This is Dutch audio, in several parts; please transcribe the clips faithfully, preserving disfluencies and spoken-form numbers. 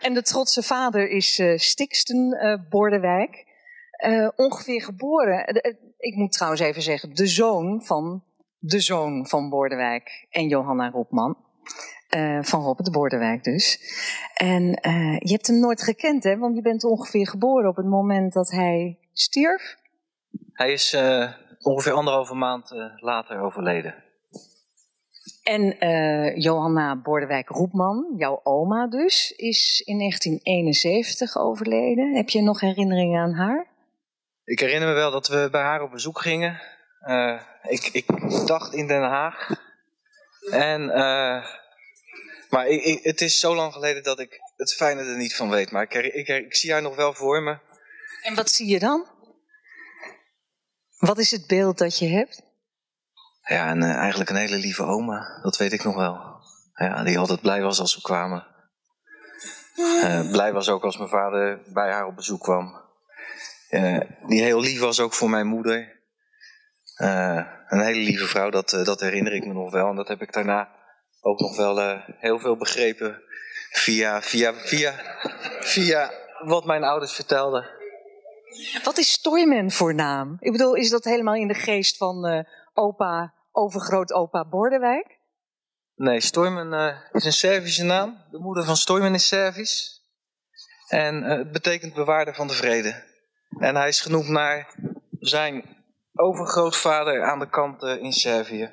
En de trotse vader is uh, Stixten uh, Bordewijk. Uh, ongeveer geboren, uh, ik moet trouwens even zeggen, de zoon van de zoon van Bordewijk en Johanna Roepman. Uh, van Robert Bordewijk dus. En uh, je hebt hem nooit gekend, hè? Want je bent ongeveer geboren op het moment dat hij stierf. Hij is uh, ongeveer anderhalve maand uh, later overleden. En uh, Johanna Bordewijk Roepman, jouw oma dus, is in negentien eenenzeventig overleden. Heb je nog herinneringen aan haar? Ik herinner me wel dat we bij haar op bezoek gingen. Uh, ik, ik dacht in Den Haag. En, uh, maar ik, ik, het is zo lang geleden dat ik het fijne er niet van weet. Maar ik, ik, ik, ik zie haar nog wel voor me. En wat zie je dan? Wat is het beeld dat je hebt? Ja, en, uh, eigenlijk een hele lieve oma. Dat weet ik nog wel. Ja, die altijd blij was als we kwamen. Uh, blij was ook als mijn vader bij haar op bezoek kwam. Uh, die heel lief was ook voor mijn moeder. Uh, een hele lieve vrouw, dat, uh, dat herinner ik me nog wel. En dat heb ik daarna ook nog wel uh, heel veel begrepen via, via, via, via wat mijn ouders vertelden. Wat is Stoyman voor naam? Ik bedoel, is dat helemaal in de geest van uh, opa, overgrootopa Bordewijk? Nee, Stoyman uh, is een Servische naam. De moeder van Stoyman is Servisch. En uh, het betekent bewaarder van de vrede. En hij is genoemd naar zijn overgrootvader aan de kant uh, in Servië.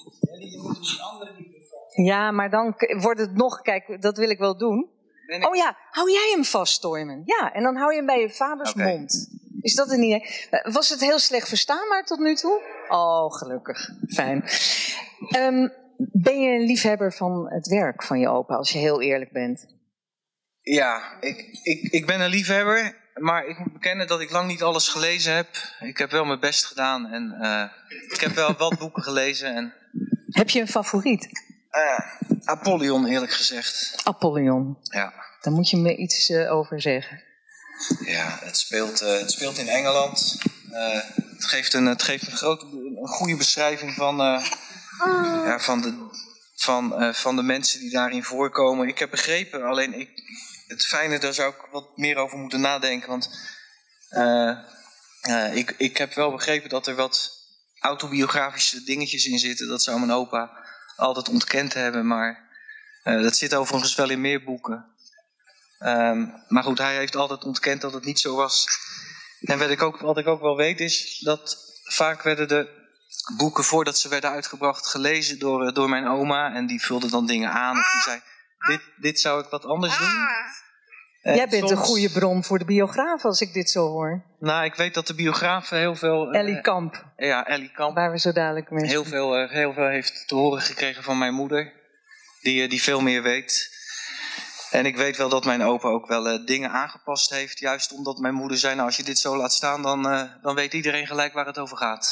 Ja, maar dan wordt het nog... Kijk, dat wil ik wel doen. Ik... Oh ja, hou jij hem vast, Stoyman? Ja, en dan hou je hem bij je vaders okay. mond. Is dat er niet... Was het heel slecht verstaanbaar tot nu toe? Oh, gelukkig. Fijn. Um, ben je een liefhebber van het werk van je opa, als je heel eerlijk bent? Ja, ik, ik, ik ben een liefhebber... Maar ik moet bekennen dat ik lang niet alles gelezen heb. Ik heb wel mijn best gedaan en uh, ik heb wel wat boeken gelezen. En... Heb je een favoriet? Uh, Apollyon, eerlijk gezegd. Apollyon? Ja. Daar moet je me iets uh, over zeggen. Ja, het speelt, uh, het speelt in Engeland. Uh, het geeft een, het geeft een, grote, een goede beschrijving van, uh, ja, van, de, van, uh, van de mensen die daarin voorkomen. Ik heb begrepen, alleen ik... Het fijne, daar zou ik wat meer over moeten nadenken. Want uh, uh, ik, ik heb wel begrepen dat er wat autobiografische dingetjes in zitten. Dat zou mijn opa altijd ontkend hebben. Maar uh, dat zit overigens wel in meer boeken. Um, maar goed, hij heeft altijd ontkend dat het niet zo was. En wat ik ook, wat ik ook wel weet is dat vaak werden de boeken voordat ze werden uitgebracht gelezen door, door mijn oma. En die vulde dan dingen aan of die zei... Dit, dit zou ik wat anders doen. En Jij bent soms... een goede bron voor de biograaf als ik dit zo hoor. Nou, ik weet dat de biograaf heel veel... Uh, Ellie Kamp. Ja, Ellie Kamp. Waar we zo dadelijk mee heel veel, uh, heel veel heeft te horen gekregen van mijn moeder. Die, uh, die veel meer weet. En ik weet wel dat mijn opa ook wel uh, dingen aangepast heeft. Juist omdat mijn moeder zei, nou als je dit zo laat staan... dan, uh, dan weet iedereen gelijk waar het over gaat.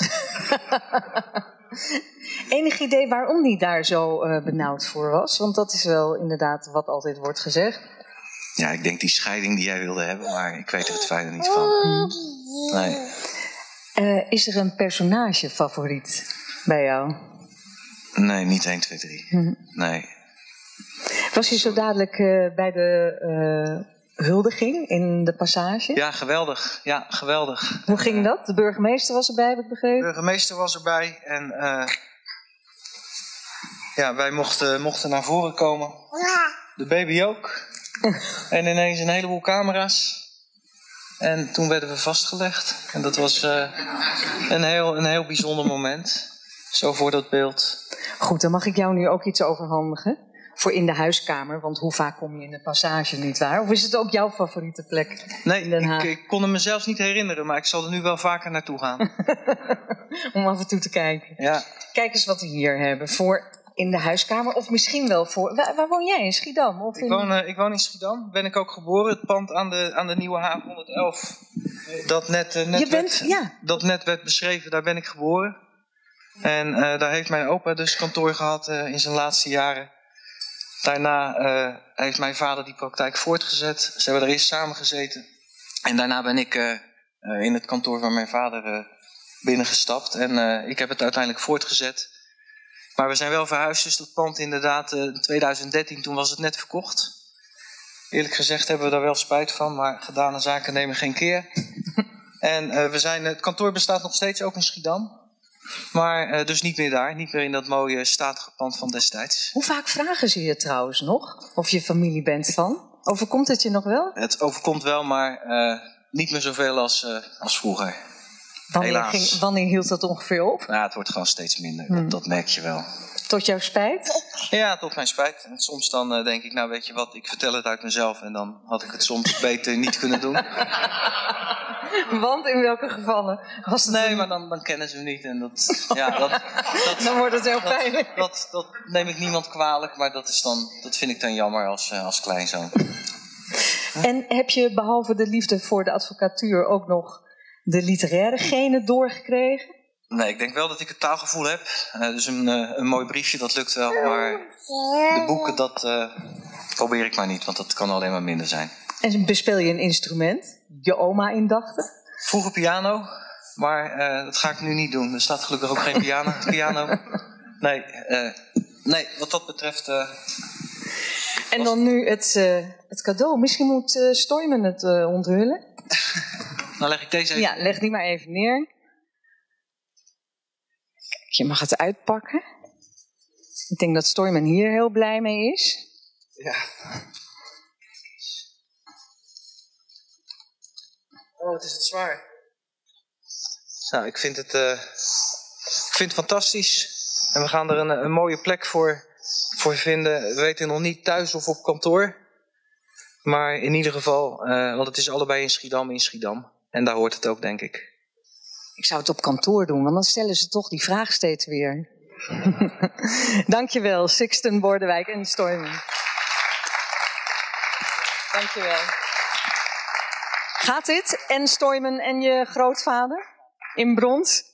Enig idee waarom hij daar zo uh, benauwd voor was? Want dat is wel inderdaad wat altijd wordt gezegd. Ja, ik denk die scheiding die jij wilde hebben, maar ik weet er het fijne niet van. Hmm. Nee. Uh, is er een personage favoriet bij jou? Nee, niet één, twee, drie. Hmm. Nee. Was je zo dadelijk uh, bij de uh, huldiging in de Passage? Ja, geweldig. Ja, geweldig. Hoe ging dat? De burgemeester was erbij, heb ik begrepen? De burgemeester was erbij en uh, ja, wij mochten, mochten naar voren komen. De baby ook. En ineens een heleboel camera's. En toen werden we vastgelegd. En dat was uh, een, heel, een heel bijzonder moment. Zo voor dat beeld. Goed, dan mag ik jou nu ook iets overhandigen. Voor in de huiskamer, want hoe vaak kom je in de Passage, nietwaar? Of is het ook jouw favoriete plek nee, in Den Haag? Ik, ik kon het me zelfs niet herinneren, maar ik zal er nu wel vaker naartoe gaan. Om af en toe te kijken. Ja. Kijk eens wat we hier hebben. Voor in de huiskamer, of misschien wel voor... Waar, waar woon jij? In Schiedam? Of in... Ik, woon, uh, ik woon in Schiedam. Ben ik ook geboren. Het pand aan de, aan de Nieuwe Haven honderd-elf. Dat net, uh, net, Je bent, werd, ja. dat net werd beschreven, daar ben ik geboren. En uh, daar heeft mijn opa dus kantoor gehad uh, in zijn laatste jaren. Daarna uh, heeft mijn vader die praktijk voortgezet. Ze hebben er eerst samen gezeten. En daarna ben ik uh, uh, in het kantoor van mijn vader uh, binnengestapt. En uh, ik heb het uiteindelijk voortgezet. Maar we zijn wel verhuisd, dus dat pand inderdaad uh, in twintig dertien, toen was het net verkocht. Eerlijk gezegd hebben we daar wel spijt van, maar gedane zaken nemen geen keer. En uh, we zijn, het kantoor bestaat nog steeds ook in Schiedam. Maar uh, dus niet meer daar, niet meer in dat mooie statige pand van destijds. Hoe vaak vragen ze je trouwens nog of je familie bent van? Overkomt het je nog wel? Het overkomt wel, maar uh, niet meer zoveel als, uh, als vroeger. Wanneer, Helaas. ging, wanneer hield dat ongeveer op? Nou, het wordt gewoon steeds minder, Hmm. dat, dat merk je wel. Tot jouw spijt? Ja, tot mijn spijt. En soms dan uh, denk ik, nou weet je wat, ik vertel het uit mezelf en dan had ik het soms beter niet kunnen doen. Want in welke gevallen was het? Nee, een... maar dan, dan kennen ze me niet. En dat, ja, dat, dat, dan wordt het heel dat, pijnlijk. Dat, dat, dat neem ik niemand kwalijk, maar dat, is dan, dat vind ik dan jammer als, uh, als kleinzoon. En heb je behalve de liefde voor de advocatuur ook nog de literaire genen doorgekregen? Nee, ik denk wel dat ik het taalgevoel heb. Uh, dus een, uh, een mooi briefje, dat lukt wel. Maar de boeken, dat uh, probeer ik maar niet, want dat kan alleen maar minder zijn. En bespeel je een instrument? Je oma indachtig? Vroeger piano, maar uh, dat ga ik nu niet doen. Er staat gelukkig ook geen piano. piano. Nee, uh, nee, wat dat betreft... Uh, en dan nu het, uh, het cadeau. Misschien moet uh, Stoimen het uh, onthullen. Dan leg ik deze even... Ja, leg die maar even neer. Kijk, je mag het uitpakken. Ik denk dat Stoimen hier heel blij mee is. Ja. Oh, wat is het zwaar. Nou, ik vind het, uh, ik vind het fantastisch. En we gaan er een, een mooie plek voor, voor vinden. We weten nog niet thuis of op kantoor. Maar in ieder geval, uh, want het is allebei in Schiedam, in Schiedam. En daar hoort het ook, denk ik. Ik zou het op kantoor doen, want dan stellen ze toch die vraag steeds weer. Dankjewel, Sixten Bordewijk en Stoimen. Dankjewel. Gaat dit? En Stoimen en je grootvader? In brons?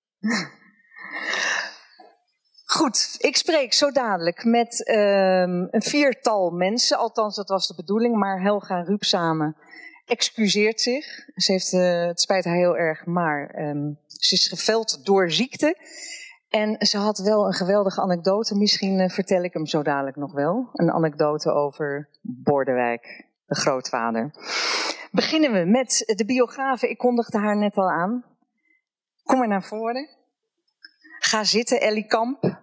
Goed, ik spreek zo dadelijk met uh, een viertal mensen. Althans, dat was de bedoeling. Maar Helga Ruupsamen excuseert zich. Ze heeft, uh, het spijt haar heel erg, maar um, ze is geveld door ziekte. En ze had wel een geweldige anekdote. Misschien uh, vertel ik hem zo dadelijk nog wel. Een anekdote over Bordewijk, de grootvader. Beginnen we met de biografe. Ik kondigde haar net al aan. Kom maar naar voren. Ga zitten, Ellie Kamp.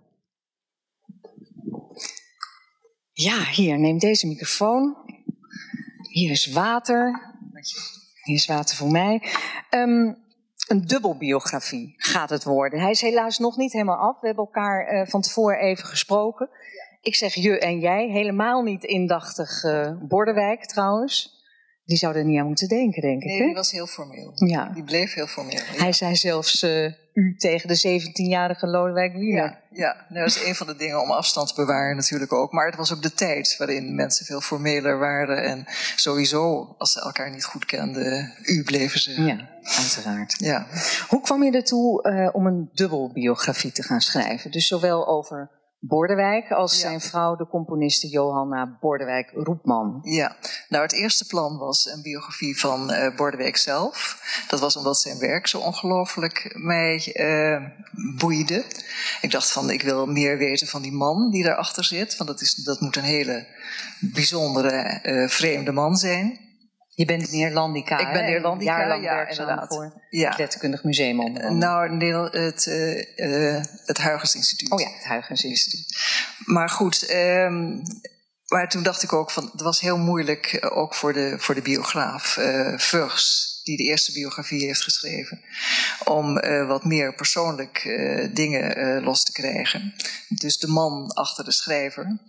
Ja, hier, neem deze microfoon. Hier is water. Hier is water voor mij. Um, een dubbelbiografie gaat het worden. Hij is helaas nog niet helemaal af. We hebben elkaar uh, van tevoren even gesproken. Ik zeg je en jij. Helemaal niet indachtig uh, Bordewijk trouwens. Die zou er niet aan moeten denken, denk ik. Nee, hè? die was heel formeel. Ja. Die bleef heel formeel. Ja. Hij zei zelfs uh, u tegen de zeventienjarige Lodewijk Wiener. Ja, ja. Nou, dat is een van de dingen om afstand te bewaren natuurlijk ook. Maar het was ook de tijd waarin mensen veel formeler waren. En sowieso, als ze elkaar niet goed kenden, u bleven ze. Ja, uiteraard. Ja. Hoe kwam je ertoe uh, om een dubbelbiografie te gaan schrijven? Dus zowel over Bordewijk als ja. zijn vrouw, de componiste Johanna Bordewijk-Roepman. Ja, nou het eerste plan was een biografie van uh, Bordewijk zelf. Dat was omdat zijn werk zo ongelooflijk mij uh, boeide. Ik dacht van, ik wil meer weten van die man die daarachter zit. Want dat, is, dat moet een hele bijzondere, uh, vreemde man zijn. Je bent Neerlandica, Ik ben Neerlandica, jarenlang ja, werkzaam inderdaad. voor Ja. het Letterkundig Museum. Uh, nou, nee, het, uh, uh, het Huygens Instituut. Oh ja, het Huygens Instituut. Maar goed, um, maar toen dacht ik ook van, het was heel moeilijk, uh, ook voor de, voor de biograaf uh, Vurs, die de eerste biografie heeft geschreven, om uh, wat meer persoonlijk uh, dingen uh, los te krijgen. Dus de man achter de schrijver.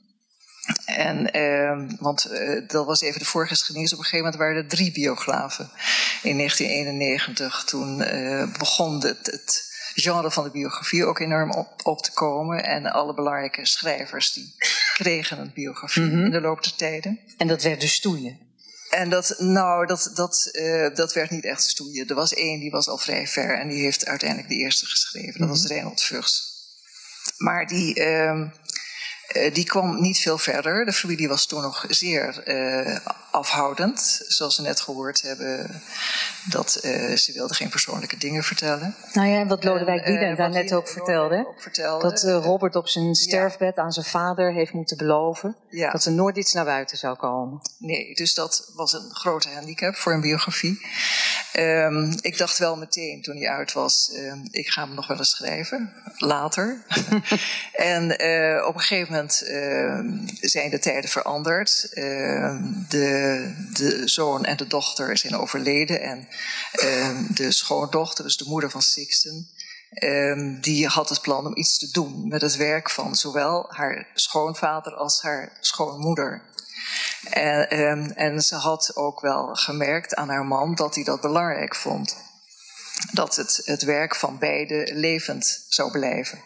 En, uh, want uh, dat was even de voorgeschiedenis. Op een gegeven moment waren er drie biografen. In negentien eenennegentig, toen uh, begon het, het genre van de biografie ook enorm op, op te komen. En alle belangrijke schrijvers die kregen een biografie mm-hmm. in de loop der tijden. En dat werd dus stoeien? En dat, nou, dat, dat, uh, dat werd niet echt stoeien. Er was één, die was al vrij ver en die heeft uiteindelijk de eerste geschreven. Dat mm-hmm. was Reinhold Vurs. Maar die... Uh, Uh, die kwam niet veel verder. De familie was toen nog zeer uh, afhoudend. Zoals we net gehoord hebben, dat uh, ze wilde geen persoonlijke dingen vertellen. Nou ja, en wat Lodewijk Wieland uh, daar net ook vertelde, ook vertelde. Dat uh, Robert op zijn sterfbed ja. aan zijn vader heeft moeten beloven ja. dat er nooit iets naar buiten zou komen. Nee, dus dat was een grote handicap voor een biografie. Um, ik dacht wel meteen toen hij uit was, um, ik ga hem nog wel eens schrijven, later. en uh, op een gegeven moment uh, zijn de tijden veranderd. Uh, de, de zoon en de dochter zijn overleden en uh, de schoondochter, dus de moeder van Sixten, uh, die had het plan om iets te doen met het werk van zowel haar schoonvader als haar schoonmoeder. En, um, en ze had ook wel gemerkt aan haar man dat hij dat belangrijk vond. Dat het, het werk van beide levend zou blijven.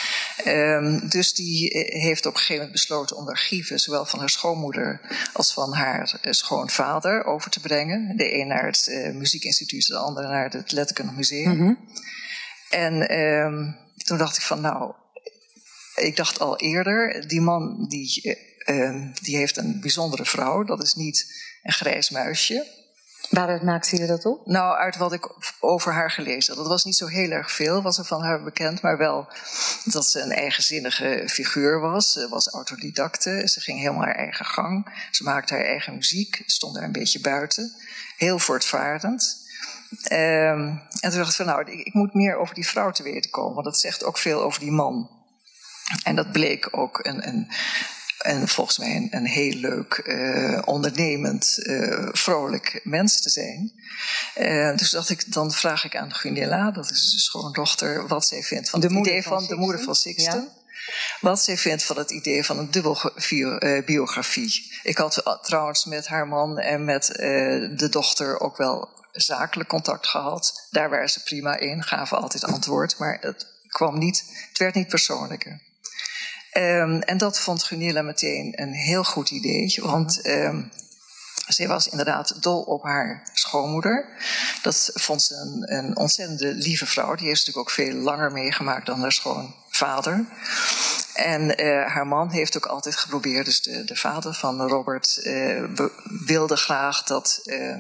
Um, dus die heeft op een gegeven moment besloten om de archieven, zowel van haar schoonmoeder als van haar uh, schoonvader, over te brengen. De een naar het uh, muziekinstituut, de andere naar het Letterkundig Museum. Mm-hmm. En um, toen dacht ik van nou, ik dacht al eerder, die man die... Uh, Uh, die heeft een bijzondere vrouw, dat is niet een grijs muisje. Waaruit maakte je dat op? Nou, uit wat ik over haar gelezen had. Dat was niet zo heel erg veel, was er van haar bekend, maar wel dat ze een eigenzinnige figuur was. Ze was autodidacte, ze ging helemaal haar eigen gang. Ze maakte haar eigen muziek, stond daar een beetje buiten. Heel voortvarend. Um, en toen dacht ik van nou, ik, ik moet meer over die vrouw te weten komen, want dat zegt ook veel over die man. En dat bleek ook een... een En volgens mij een, een heel leuk, uh, ondernemend, uh, vrolijk mens te zijn. Uh, dus dacht ik, dan vraag ik aan Gunilla, dat is de schoondochter, wat zij vindt van de het idee van, van de moeder van Sixten. Ja. Wat zij vindt van het idee van een dubbel uh, biografie. Ik had uh, trouwens met haar man en met uh, de dochter ook wel zakelijk contact gehad. Daar waren ze prima in, gaven altijd antwoord, maar het kwam niet, het werd niet persoonlijker. Um, en dat vond Gunilla meteen een heel goed idee, want um, zij was inderdaad dol op haar schoonmoeder. Dat vond ze een, een ontzettende lieve vrouw. Die heeft natuurlijk ook veel langer meegemaakt dan haar schoonvader. En uh, haar man heeft ook altijd geprobeerd, dus de, de vader van Robert uh, be, wilde graag dat uh,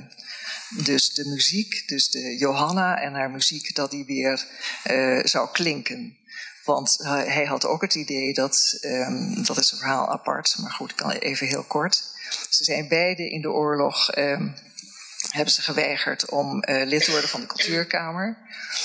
dus de muziek, dus de Johanna en haar muziek, dat die weer uh, zou klinken. Want hij had ook het idee dat, um, dat is een verhaal apart, maar goed, ik kan even heel kort. Ze zijn beide in de oorlog, um, hebben ze geweigerd om uh, lid te worden van de cultuurkamer.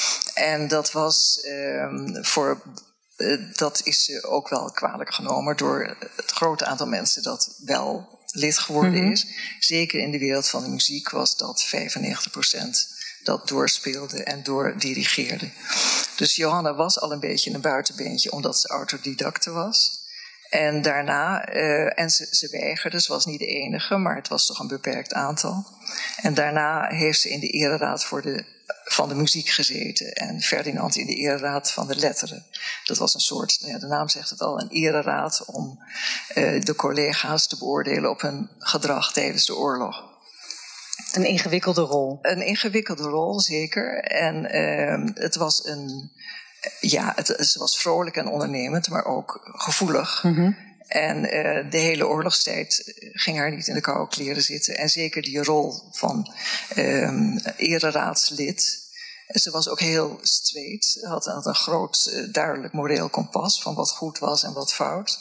En dat was um, voor, uh, dat is ook wel kwalijk genomen door het grote aantal mensen dat wel lid geworden mm-hmm. is. Zeker in de wereld van de muziek was dat vijfennegentig procent dat doorspeelde en doordirigeerde. Dus Johanna was al een beetje een buitenbeentje, omdat ze autodidacte was. En daarna, uh, en ze, ze weigerde, ze was niet de enige, maar het was toch een beperkt aantal. En daarna heeft ze in de ereraad voor de, van de muziek gezeten en Ferdinand in de ereraad van de letteren. Dat was een soort, nou ja, de naam zegt het al, een ereraad om uh, de collega's te beoordelen op hun gedrag tijdens de oorlog. Een ingewikkelde rol. Een ingewikkelde rol, zeker. En uh, het was een, ja, het, het was vrolijk en ondernemend, maar ook gevoelig. Mm-hmm. En uh, de hele oorlogstijd ging haar niet in de koude kleren zitten. En zeker die rol van uh, ereraadslid. Ze was ook heel straight, had, had een groot, uh, duidelijk moreel kompas van wat goed was en wat fout.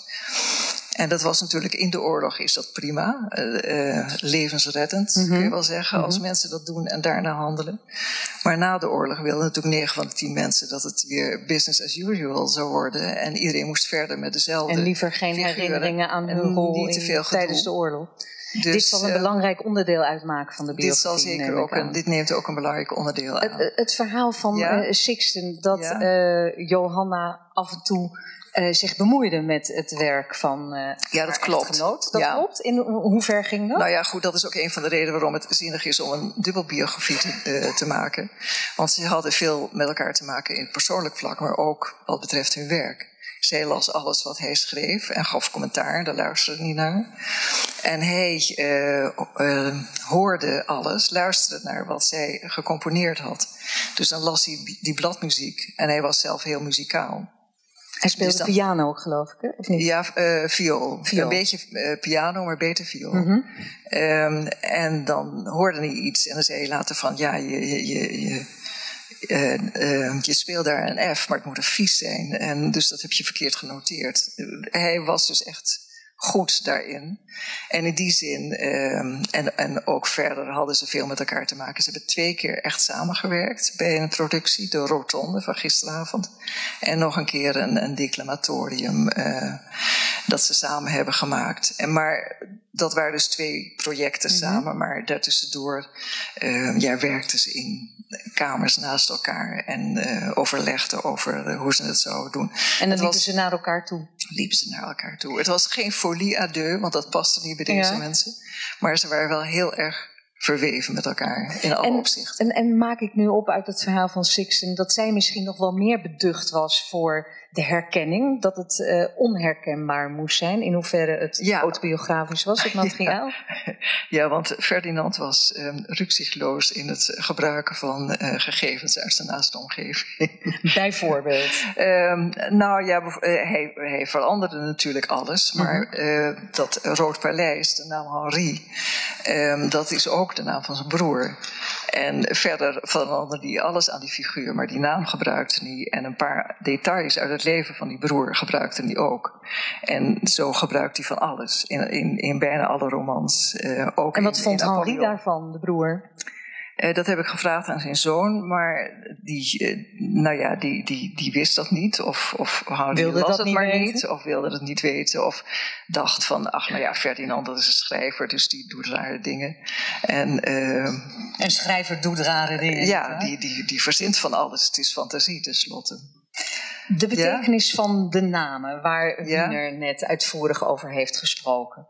En dat was natuurlijk in de oorlog is dat prima, uh, uh, levensreddend mm-hmm. kun je wel zeggen, mm-hmm. als mensen dat doen en daarna handelen. Maar na de oorlog wilden natuurlijk negen van de tien mensen dat het weer business as usual zou worden en iedereen moest verder met dezelfde. En liever geen figuren, herinneringen aan hun rol in, tijdens de oorlog. Dus, dit zal een uh, belangrijk onderdeel uitmaken van de biografie. Dit, zal zeker ook een, dit neemt ook een belangrijk onderdeel aan. Het, het verhaal van ja. uh, Sixten, dat ja. uh, Johanna af en toe uh, zich bemoeide met het werk van uh, ja, dat klopt. echtgenoot. Dat ja. klopt. In hoe ver ging dat? Nou ja, goed, dat is ook een van de redenen waarom het zinnig is om een dubbelbiografie te, uh, te maken. Want ze hadden veel met elkaar te maken in het persoonlijk vlak, maar ook wat betreft hun werk. Zij las alles wat hij schreef en gaf commentaar, daar luisterde niet naar. En hij uh, uh, hoorde alles, luisterde naar wat zij gecomponeerd had. Dus dan las hij die bladmuziek en hij was zelf heel muzikaal. Hij speelde dus dan, piano, geloof ik, hè? Of niet? Ja, uh, viool. viool. Een beetje uh, piano, maar beter viool. Mm-hmm. Um, en dan hoorde hij iets en dan zei hij later van... ja, je, je, je, je, uh, uh, je speelt daar een F, maar het moet een vies zijn. En dus dat heb je verkeerd genoteerd. Hij was dus echt goed daarin. En in die zin, uh, en, en ook verder hadden ze veel met elkaar te maken. Ze hebben twee keer echt samengewerkt bij een productie, de Rotonde van gisteravond. En nog een keer een, een declamatorium uh, dat ze samen hebben gemaakt. En maar dat waren dus twee projecten mm-hmm. samen, maar daartussendoor uh, ja, werkten ze in kamers naast elkaar en uh, overlegden over uh, hoe ze het zouden doen. En dan liepen ze naar elkaar toe? Liepen ze naar elkaar toe. Het was geen folie à deux, want dat paste niet bij deze ja. mensen. Maar ze waren wel heel erg verweven met elkaar in alle en, opzichten. En, en maak ik nu op uit het verhaal van Sixten dat zij misschien nog wel meer beducht was voor de herkenning, dat het uh, onherkenbaar moest zijn, in hoeverre het ja. autobiografisch was, het materiaal? Ja, ja, want Ferdinand was um, rukzichtloos in het gebruiken van uh, gegevens uit zijn naaste omgeving. Bijvoorbeeld? um, nou ja, uh, hij, hij veranderde natuurlijk alles, maar uh, dat Rood Paleis, de naam Henri, um, dat is ook de naam van zijn broer. En verder veranderde hij alles aan die figuur, maar die naam gebruikte hij. En een paar details uit het leven van die broer gebruikte hij ook. En zo gebruikt hij van alles, in, in, in bijna alle romans. Uh, ook en wat in, vond in Henri daarvan, de broer? Uh, dat heb ik gevraagd aan zijn zoon, maar die, uh, nou ja, die, die, die wist dat niet. Of, of wilde las het maar weten? niet, of wilde het niet weten. Of dacht van, ach nou ja, Ferdinand dat is een schrijver, dus die doet rare dingen. En, uh, een schrijver doet rare dingen. Ja, die, die, die verzint van alles. Het is fantasie tenslotte. De betekenis ja? van de namen, waar Wiener ja? net uitvoerig over heeft gesproken.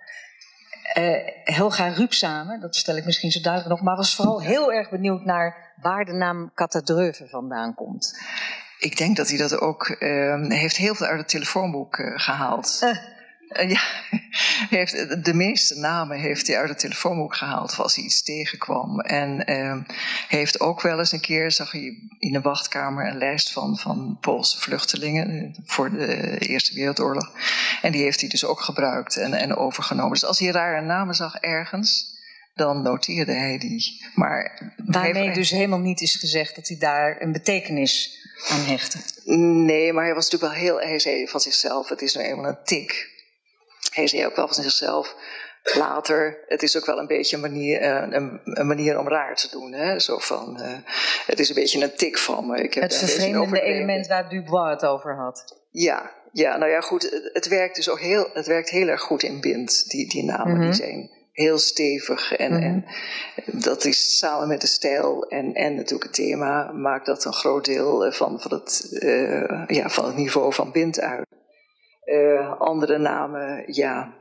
Uh, Helga Rupsame, dat stel ik misschien zo duidelijk nog, maar was vooral heel erg benieuwd naar waar de naam Catadreuve vandaan komt. Ik denk dat hij dat ook uh, heeft heel veel uit het telefoonboek uh, gehaald. Uh. Uh, ja, heeft, de meeste namen heeft hij uit het telefoonboek gehaald als hij iets tegenkwam. En uh, heeft ook wel eens een keer, zag hij in de wachtkamer een lijst van, van Poolse vluchtelingen voor de Eerste Wereldoorlog. En die heeft hij dus ook gebruikt en, en overgenomen. Dus als hij rare namen zag ergens, dan noteerde hij die. Maar daarmee hij, dus helemaal niet is gezegd dat hij daar een betekenis aan hechtte. Nee, maar hij was natuurlijk wel heel, hij zei van zichzelf, het is nou eenmaal een tik. Hij zei ook wel van zichzelf later, het is ook wel een beetje een manier, een, een manier om raar te doen. Hè? Zo van, uh, het is een beetje een tik van me. Ik heb het vervreemdende element waar Dubois het over had. Ja, ja, nou ja goed, het, het werkt dus ook heel, het werkt heel erg goed in Bind, die, die namen, mm-hmm. die zijn heel stevig. En, mm-hmm. en dat is samen met de stijl en, en natuurlijk het thema, maakt dat een groot deel van, van, het, uh, ja, van het niveau van Bind uit. Uh, andere namen, ja,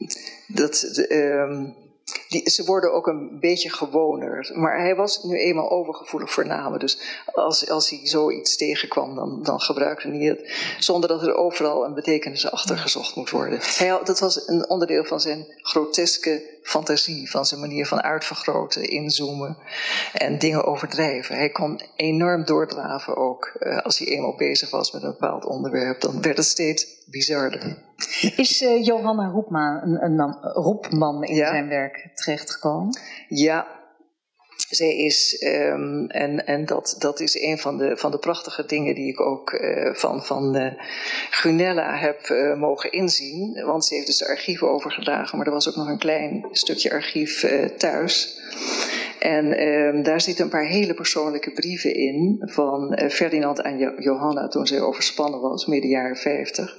dat, uh, die, ze worden ook een beetje gewoner. Maar hij was nu eenmaal overgevoelig voor namen. Dus als, als hij zoiets tegenkwam, dan, dan gebruikte hij het. Zonder dat er overal een betekenis achter gezocht moet worden. Hij had, dat was een onderdeel van zijn groteske fantasie. Van zijn manier van uitvergroten, inzoomen en dingen overdrijven. Hij kon enorm doordraven ook. Uh, als hij eenmaal bezig was met een bepaald onderwerp, dan werd het steeds bizarder. Is uh, Johanna Roepman, een, een, een Roepman in ja? zijn werk terechtgekomen? Ja, zij is, um, en, en dat, dat is een van de, van de prachtige dingen die ik ook uh, van, van uh, Gunella heb uh, mogen inzien. Want ze heeft dus de archieven overgedragen, maar er was ook nog een klein stukje archief uh, thuis. En um, daar zitten een paar hele persoonlijke brieven in van uh, Ferdinand aan jo- Johanna toen zij overspannen was, midden jaren vijftig.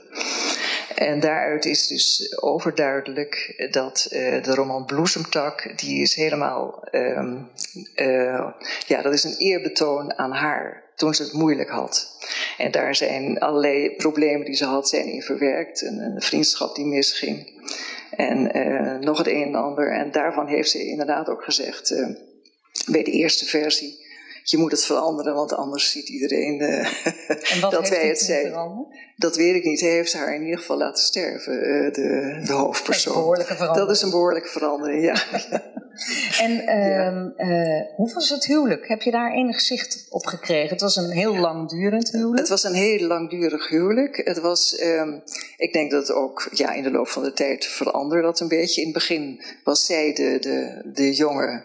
En daaruit is dus overduidelijk dat uh, de roman Bloesemtak, die is helemaal, um, uh, ja, dat is een eerbetoon aan haar toen ze het moeilijk had. En daar zijn allerlei problemen die ze had, zijn in verwerkt. Een, een vriendschap die misging. En uh, nog het een en ander. En daarvan heeft ze inderdaad ook gezegd, uh, bij de eerste versie, je moet het veranderen, want anders ziet iedereen uh, en wat dat heeft wij het zijn. Dat weet ik niet. Hij heeft haar in ieder geval laten sterven, uh, de, de hoofdpersoon. Dat is een behoorlijke verandering. Dat is een behoorlijke verandering, ja. En uh, uh, hoe was het huwelijk? Heb je daar enig zicht op gekregen? Het was een heel langdurend huwelijk. Het was een heel langdurig huwelijk. Het was, um, ik denk dat het ook ja, in de loop van de tijd veranderde dat een beetje. In het begin was zij de, de, de jonge,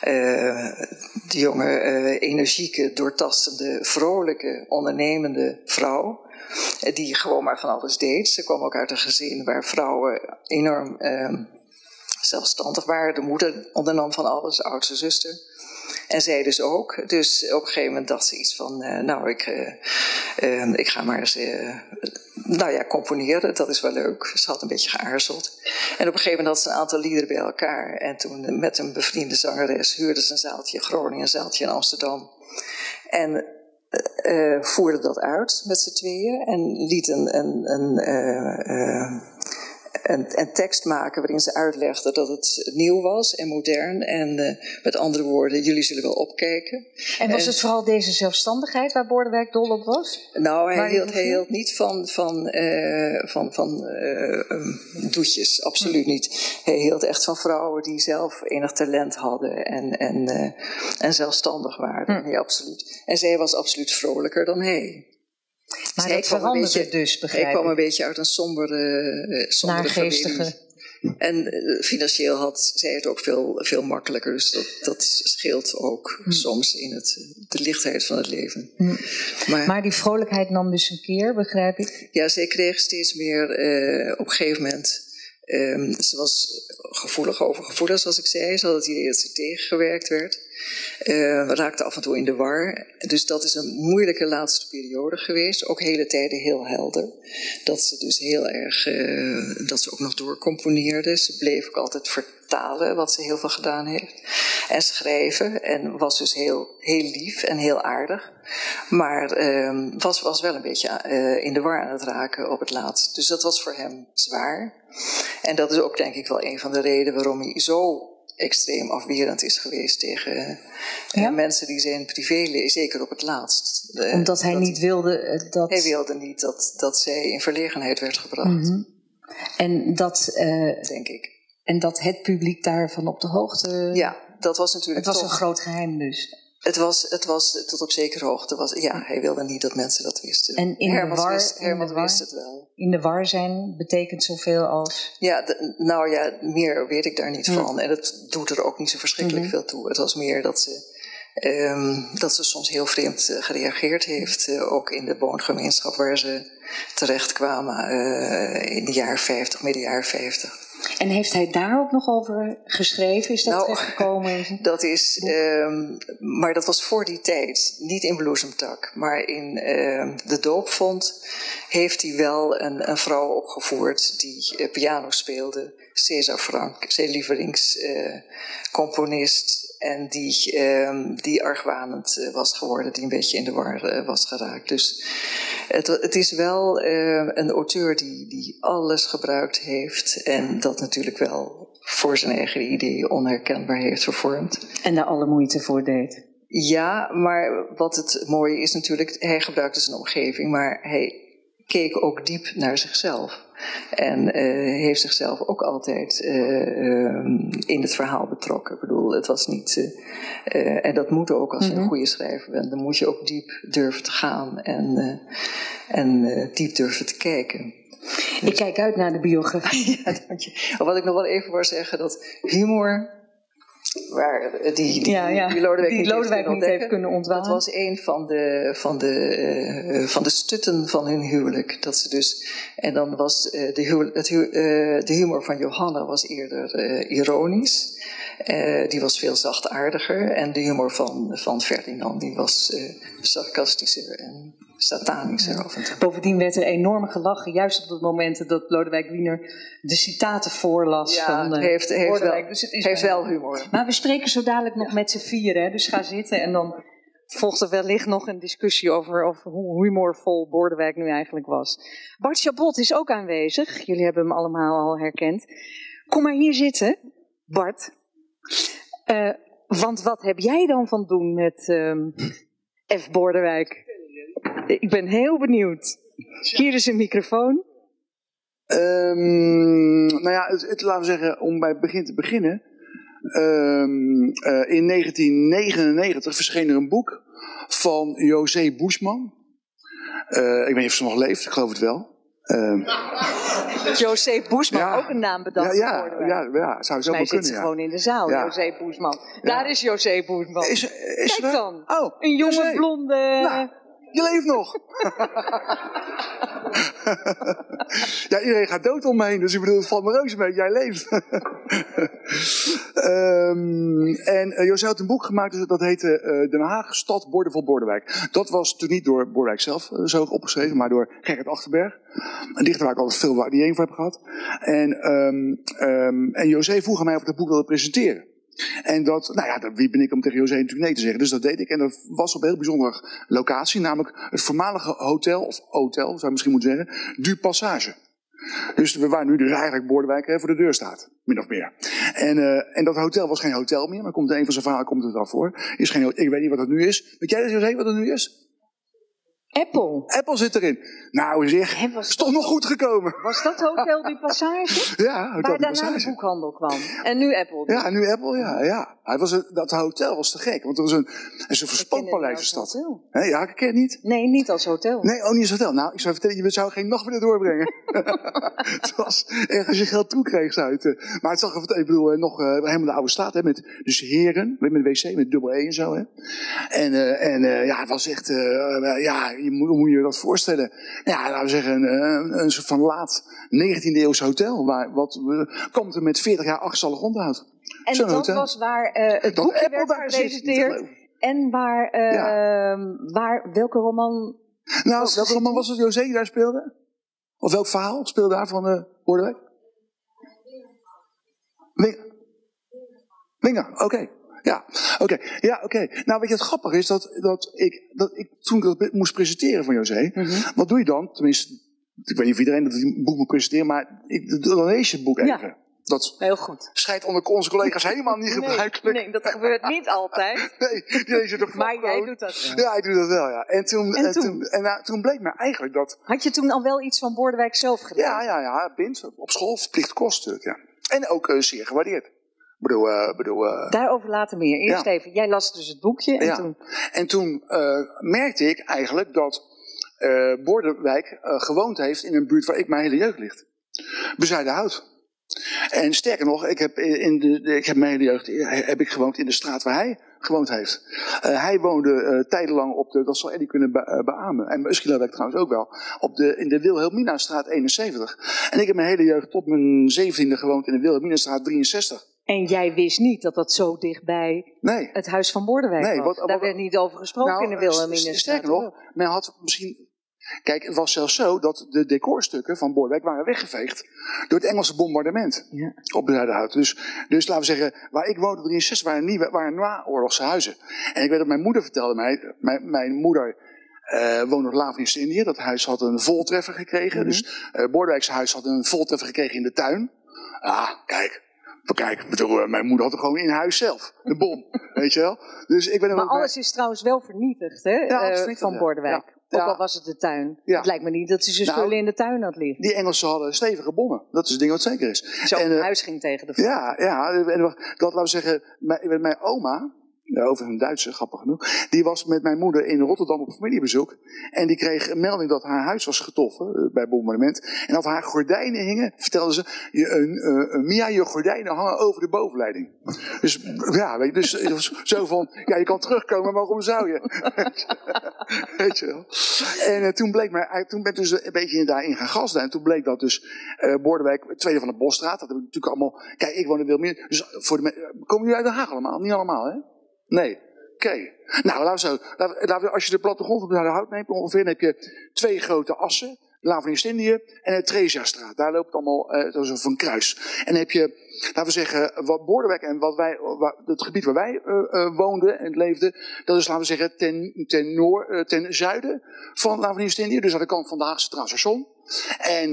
uh, de jonge uh, energieke, doortastende, vrolijke, ondernemende vrouw. Die gewoon maar van alles deed. Ze kwam ook uit een gezin waar vrouwen enorm uh, zelfstandig waren. De moeder ondernam van alles, de oudste zuster. En zij dus ook. Dus op een gegeven moment dacht ze iets van... Uh, nou, ik, uh, uh, ik ga maar eens... Uh, nou ja, componeren. Dat is wel leuk. Ze had een beetje geaarzeld. En op een gegeven moment had ze een aantal liederen bij elkaar. En toen met een bevriende zangeres huurde ze een zaaltje in Groningen, een zaaltje in Amsterdam. En... Uh, voerde dat uit met z'n tweeën en liet een, een, een, uh, uh, een, een tekst maken waarin ze uitlegde dat het nieuw was en modern en uh, met andere woorden, jullie zullen wel opkijken. En was en, het vooral deze zelfstandigheid waar Bordewijk dol op was? Nou, hij hield, hij hield niet van, van, uh, van, van uh, um, doetjes, absoluut hm. niet. Hij hield echt van vrouwen die zelf enig talent hadden en, en, uh, en zelfstandig waren. Hm. Ja, absoluut. En zij was absoluut vrolijker dan hij. Maar dus dat veranderde beetje, dus, begrijp ik. Hij kwam een beetje uit een sombere, uh, sombere familie. En uh, financieel had zij het ook veel, veel makkelijker. Dus dat, dat scheelt ook hm. soms in het, de lichtheid van het leven. Hm. Maar, maar die vrolijkheid nam dus een keer, begrijp ik? Ja, zij kreeg steeds meer uh, op een gegeven moment... Um, ze was gevoelig over gevoelens, zoals ik zei. Ze had het idee dat ze tegengewerkt werd. Uh, raakte af en toe in de war. Dus dat is een moeilijke laatste periode geweest. Ook hele tijden heel helder. Dat ze dus heel erg... Uh, dat ze ook nog doorcomponeerde. Ze bleef ook altijd vertalen, wat ze heel veel gedaan heeft. En schrijven. En was dus heel, heel lief en heel aardig. Maar uh, was, was wel een beetje uh, in de war aan het raken op het laatst. Dus dat was voor hem zwaar. En dat is ook denk ik wel een van de redenen waarom hij zo extreem afwerend is geweest tegen ja? uh, mensen die zijn privé, zeker op het laatst. Uh, Omdat hij dat, niet wilde uh, dat... Hij wilde niet dat, dat zij in verlegenheid werd gebracht. Mm-hmm. En dat... Uh, denk ik. En dat het publiek daarvan op de hoogte... Ja, dat was natuurlijk Het was toch, een groot geheim dus. Het was, het was tot op zekere hoogte. Was, ja, hij wilde niet dat mensen dat wisten. En in Herman de war, wist, Herman in de war, wist het wel. In de war zijn betekent zoveel als... Ja, de, nou ja, meer weet ik daar niet hm. van. En het doet er ook niet zo verschrikkelijk mm-hmm. veel toe. Het was meer dat ze, um, dat ze soms heel vreemd uh, gereageerd heeft. Uh, ook in de woongemeenschap waar ze terecht kwamen uh, in de jaren vijftig, midden jaren vijftig. En heeft hij daar ook nog over geschreven? Is dat nou, terechtgekomen? Dat is, um, maar dat was voor die tijd. Niet in Bloesemtak, maar in uh, de doopvond heeft hij wel een, een vrouw opgevoerd die uh, piano speelde. César Frank, zijn lievelingscomponist. Uh, en die, um, die argwanend uh, was geworden, die een beetje in de war uh, was geraakt. Dus het, het is wel uh, een auteur die, die alles gebruikt heeft en dat natuurlijk wel voor zijn eigen idee onherkenbaar heeft vervormd. En daar alle moeite voor deed. Ja, maar wat het mooie is natuurlijk, hij gebruikte zijn omgeving, maar hij keek ook diep naar zichzelf. En uh, heeft zichzelf ook altijd uh, uh, in het verhaal betrokken. Ik bedoel, het was niet... Uh, uh, en dat moet ook als je mm-hmm. een goede schrijver bent. Dan moet je ook diep durven te gaan en, uh, en uh, diep durven te kijken. Ik dus, kijk uit naar de biografie. Ja, dank je. Wat ik nog wel even wil zeggen, dat humor... Waar die, die, ja, ja. die Lodewijk, die niet, Lodewijk heeft niet heeft kunnen ontwaren. Dat was een van de, van, de, uh, van de stutten van hun huwelijk. Dat ze dus, en dan was uh, de, huwelijk, het, uh, de humor van Johanna was eerder uh, ironisch. Uh, die was veel zachtaardiger. En de humor van, van Ferdinand die was uh, sarcastischer en satanischer ja. af en toe. Bovendien werd er enorm gelachen, juist op het moment dat Lodewijk Wiener de citaten voorlas. Ja, van uh, heeft, heeft, wel, dus het is heeft wel humor. Maar we spreken zo dadelijk nog ja. met z'n vieren, hè, dus ga zitten en dan volgt er wellicht nog een discussie over, over hoe humorvol Bordewijk nu eigenlijk was. Bart Chabot is ook aanwezig, jullie hebben hem allemaal al herkend. Kom maar hier zitten, Bart. Uh, want wat heb jij dan van doen met um, F. Bordewijk? Ik ben heel benieuwd. Hier is een microfoon. Um, nou ja, het, het, laten we zeggen, om bij het begin te beginnen. Um, uh, in negentien negenennegentig verscheen er een boek van José Boesman. Uh, ik weet niet of ze nog leeft, ik geloof het wel. Uh, José Boesman, ja, ook een naam bedacht. Ja, ja, ja, ja, zou zo wel kunnen. Hij zit ja. gewoon in de zaal, ja. José Boesman. Daar ja. is José Boesman. Is, is Kijk er? dan, oh, een jonge José. blonde... Nou, je leeft nog. Ja, iedereen gaat dood om me heen, dus ik bedoel, het valt me reuze mee, jij leeft. um, en uh, José had een boek gemaakt, dus dat heette uh, Den Haag, Stad, Boordevol, Bordewijk. Dat was toen niet door Bordewijk zelf uh, zo opgeschreven, maar door Gerrit Achterberg. Een dichter waar ik altijd veel waardering voor heb gehad. En, um, um, en José vroeg aan mij of ik dat boek wilde presenteren. En dat, nou ja, wie ben ik om tegen José natuurlijk nee te zeggen. Dus dat deed ik. En dat was op een heel bijzondere locatie. Namelijk het voormalige hotel, of hotel zou je misschien moeten zeggen, Du Passage. Dus waar nu dus eigenlijk Bordewijk hè, voor de deur staat. Min of meer. En, uh, en dat hotel was geen hotel meer. Maar komt een van zijn verhalen komt het wel voor. Is geen, ik weet niet wat het nu is. Weet jij José wat het nu is? Apple. Apple zit erin. Nou zeg, het is toch nog goed gekomen. Was dat Hotel du Passage? Ja, Hotel waar du daarna Passage. de boekhandel kwam. En nu Apple. Dus. Ja, nu Apple, ja. ja. Hij was een, dat hotel was te gek. Want er was een, een verspannpaleizenstad. Ja, ik ken het niet. Nee, niet als hotel. Nee, ook niet als hotel. Nou, ik zou vertellen, je zou geen nacht meer doorbrengen. Het was echt als je geld toekreeg. Zou het, uh, maar het zag er, ik bedoel, uh, nog uh, helemaal de oude staat. Hè, met dus heren, met een wc, met dubbel E en zo. Hè. En, uh, en uh, ja, het was echt, uh, uh, ja, je moet, hoe moet je je dat voorstellen? Ja, laten we zeggen, een, een soort van laat negentiende eeuws hotel. Waar, wat uh, komt er met veertig jaar achterstallig onderhoud. En Zo'n dat hotel. was waar uh, het dat boekje Apple werd gepresenteerd. En waar, uh, ja. waar, welke roman... Nou, welke roman was het José die daar speelde? Of welk verhaal speelde daar van uh, Bordewijk? Winger. Winger, oké. Okay. Ja, oké. Okay. Ja, oké. Okay. Nou, weet je, het grappige is dat, dat, ik, dat ik toen ik dat moest presenteren van José, mm-hmm. Wat doe je dan? Tenminste, ik weet niet of iedereen dat het boek moet presenteren, maar ik, dan lees je het boek even. Ja. Dat heel goed. Schijnt onder onze collega's helemaal niet gebruikelijk. Nee, nee, dat gebeurt niet altijd. Nee, die lezen er maar jij gewoon. doet dat wel. Ja, ik doe dat wel, ja. En toen, en toen? En toen, en nou, toen bleek me eigenlijk dat... Had je toen al wel iets van Bordewijk zelf gedaan? Ja, ja, ja. Bind, op school, verplicht kost natuurlijk, ja. En ook uh, zeer gewaardeerd. Ik bedoel, uh, bedoel, uh, Daarover later meer. Eerst ja. even, jij las dus het boekje. En ja. toen, en toen uh, merkte ik eigenlijk dat uh, Bordewijk uh, gewoond heeft in een buurt waar ik mijn hele jeugd ligt. Bezuidenhout. En sterker nog, ik heb, in de, de, ik heb mijn hele jeugd heb ik gewoond in de straat waar hij gewoond heeft. Uh, hij woonde uh, tijdenlang op de, dat zal Eddie kunnen be, uh, beamen, en Uskilowijk trouwens ook wel, op de, in de Wilhelminastraat eenenzeventig. En ik heb mijn hele jeugd tot mijn zeventiende gewoond in de Wilhelminastraat drieënzestig. En jij wist niet dat dat zo dichtbij nee. het huis van Bordewijk nee, was? wat, wat, Daar werd niet over gesproken nou, in de Wilhelminastraat. Sterker nog, men had misschien... Kijk, het was zelfs zo dat de decorstukken van Bordewijk waren weggeveegd door het Engelse bombardement ja. op de Zuiderhout. Dus, dus laten we zeggen, waar ik woonde in drieënzestig waren, nieuwe, waren naoorlogse huizen. En ik weet dat mijn moeder vertelde mij, mijn, mijn moeder uh, woonde op Laven in Indië. Dat huis had een voltreffer gekregen. Mm-hmm. Dus uh, Bordewijkse huis had een voltreffer gekregen in de tuin. Ah, kijk. Kijk, bedoel, mijn moeder had er gewoon in huis zelf. De bom, weet je wel. Dus ik ben maar alles bij... is trouwens wel vernietigd, hè, ja, uh, van Bordewijk. Ja. Ook ja. al was het de tuin. Ja. Het lijkt me niet dat hij zijn nou, spullen in de tuin had liggen. Die Engelsen hadden stevige bommen. Dat is het ding wat zeker is. Zo'n uh, huis ging tegen de vloer. Ja, ja. En dat, laten we zeggen, mijn, mijn oma, over een Duitse, grappig genoeg, die was met mijn moeder in Rotterdam op familiebezoek. En die kreeg een melding dat haar huis was getroffen uh, bij bombardement. En dat haar gordijnen hingen, vertelde ze, je, uh, uh, Mia, je gordijnen hangen over de bovenleiding. Dus ja, weet je, dus het was zo van, ja, je kan terugkomen, maar waarom zou je? Weet je wel. En uh, toen bleek mij, toen ben ik dus een beetje daarin gaan gasden. En toen bleek dat dus uh, Bordewijk, tweede van de Bosstraat, dat heb ik natuurlijk allemaal, kijk, ik woon in Wilhelmina, dus voor de, komen jullie uit Den Haag allemaal? Niet allemaal, hè? Nee. Oké. Okay. Nou, laten we zo. Laten, laten we, als je de plattegrond van de hout neemt, ongeveer, dan heb je twee grote assen. De Laven in Indië en de Tresiastraat. Daar loopt het allemaal, uh, dat is een kruis. En dan heb je, laten we zeggen, wat Bordewijk en wat wij, wat, het gebied waar wij uh, uh, woonden en leefden, dat is, laten we zeggen, ten, ten, noor, uh, ten zuiden van Laven in Indië. Dus aan de kant van de Haagse Traanstation. En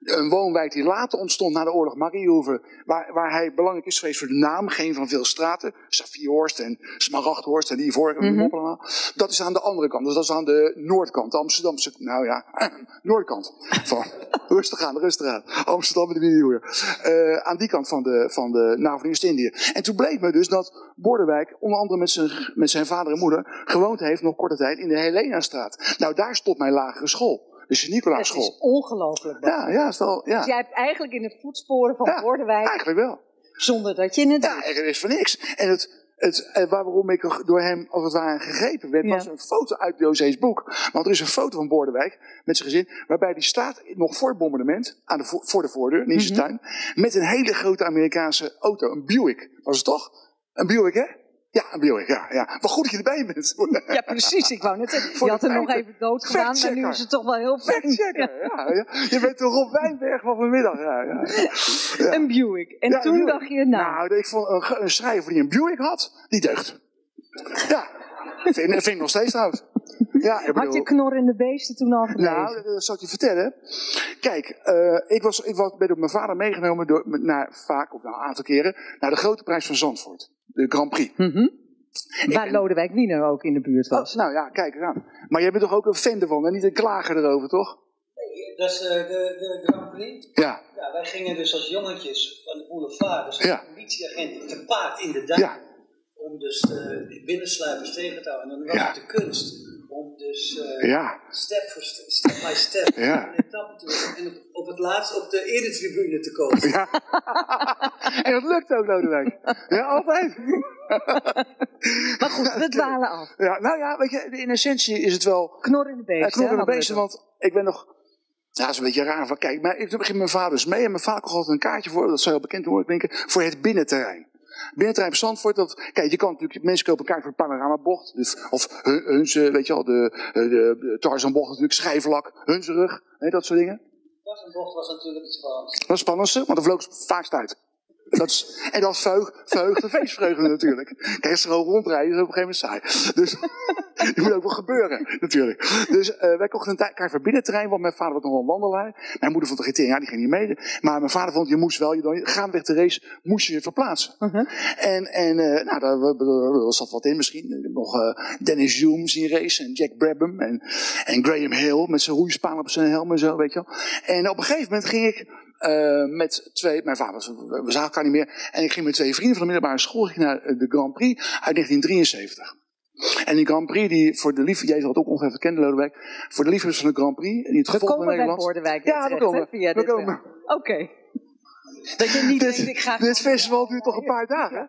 Een woonwijk die later ontstond na de oorlog, Mariehoeve, waar, waar hij belangrijk is geweest voor de naam, geen van veel straten, Savierhorst en Smaragdhorst en die vorige, mm-hmm. allemaal. Dat is aan de andere kant, dus dat is aan de noordkant, de Amsterdamse, nou ja, noordkant. Van, rustig aan, rustig aan. Amsterdam en de Mariehoeve. Uh, aan die kant van de, van de NAVO van Oost-Indië. En toen bleek me dus dat Bordewijk, onder andere met zijn, met zijn vader en moeder, gewoond heeft nog korte tijd in de Helenastraat. Nou, daar stond mijn lagere school. Dus de Nicolaaschool. Het is ongelooflijk. Ja, ja, is wel, ja. Dus jij hebt eigenlijk in de voetsporen van ja, Bordewijk. Eigenlijk wel. Zonder dat je het Ja, doet. Er is van niks. En het, het, waarom ik door hem als het ware gegrepen werd, ja. was een foto uit José's boek. Want er is een foto van Bordewijk met zijn gezin, waarbij die staat nog voor het bombardement, aan de vo- voor de voordeur, in zijn mm-hmm. tuin, met een hele grote Amerikaanse auto, een Buick. Was het toch? Een Buick, hè? Ja, een Buick, ja, ja. Wat goed dat je erbij bent. Ja, precies. Ik wou net zeggen, je had hem nog even dood gedaan, maar nu is het toch wel heel fijn. Ja, ja, ja. Je bent de Rob Wijnberg van vanmiddag. Ja, ja. Ja. Een Buick. En ja, toen dacht je, nou... Nou, ik vond een, een schrijver die een Buick had, die deugt. Ja, vind, vind ik nog steeds trouwens. Ja, ik bedoel, had je Knorrende Beesten toen al gelezen? Nou, dat zal ik je vertellen. Kijk, uh, ik, was, ik was, ben door mijn vader meegenomen, door, naar, vaak, of nou, een aantal keren, naar de grote prijs van Zandvoort. De Grand Prix. Mm-hmm. Waar ben... Lodewijk Wiener ook in de buurt was. Oh, nou ja, kijk eens aan. Maar jij bent toch ook een fan ervan en niet een klager erover, toch? Nee, dat is uh, de, de Grand Prix. Ja. Ja. Wij gingen dus als jongetjes van de boulevard, dus als ja. politieagent te paard in de duin. Ja. Om dus de binnensluipers tegen te houden. En dan was ja. het de kunst om dus uh, ja. step voor step, step by step, ja. een etappe te doen. En op, op het laatst op de eretribune te komen. Ja. En dat lukt ook, Lodewijk. Ja, altijd. Maar goed, we dwalen af. Ja, nou ja, weet je, in essentie is het wel... Knorrende Beesten. Uh, Knorrende Beesten, want ik ben nog... Ja, dat is een beetje raar. Van, kijk, maar ik begin mijn vader dus mee en mijn vader kocht altijd een kaartje voor, dat zou je al bekend worden, denk ik, voor het binnenterrein. Binnenterrein van Zandvoort, dat, kijk, je kan natuurlijk, mensen kopen een kaart voor de panoramabocht, dus, of Hunze, weet je wel, de, de, de Tarzanbocht natuurlijk, Schijfvlak, Hunzerug, nee, dat soort dingen. Tarzanbocht was natuurlijk het spannendste. Dat was het spannendste, want dan vloog ze vaakst uit. Dat is, en dat is vreugde, feestvreugde natuurlijk. Kijk, als er gewoon rondrijden, is het op een gegeven moment saai. Dus, die moet ook wel gebeuren, natuurlijk. Dus uh, wij kochten een kaart voor binnenterrein, want mijn vader was nog wel een wandelaar. Mijn moeder vond de G T A, die ging niet mee. Maar mijn vader vond, je moest wel, je dan, gaandeweg de race, moest je je verplaatsen. Uh-huh. En, en uh, nou, daar, daar zat wat in misschien. Nog uh, Dennis Hume zien racen, en Jack Brabham, en, en Graham Hill met zijn roeispaan op zijn helm en zo, weet je wel. En op een gegeven moment ging ik... Uh, met twee, mijn vader, we zagen elkaar niet meer. En ik ging met twee vrienden van de middelbare school naar de Grand Prix uit negentien drieënzeventig. En die Grand Prix, die voor de liefde, jij zal het ook ongeveer kennen, Lodewijk. Voor de liefhebbers van de Grand Prix. En die het we gevolg komen van Nederland. bij Bordewijk. Ja, we komen. Via we komen. Oké. Okay. Dat je niet dit, denkt, ik ga... Dit festival duurt toch een paar dagen?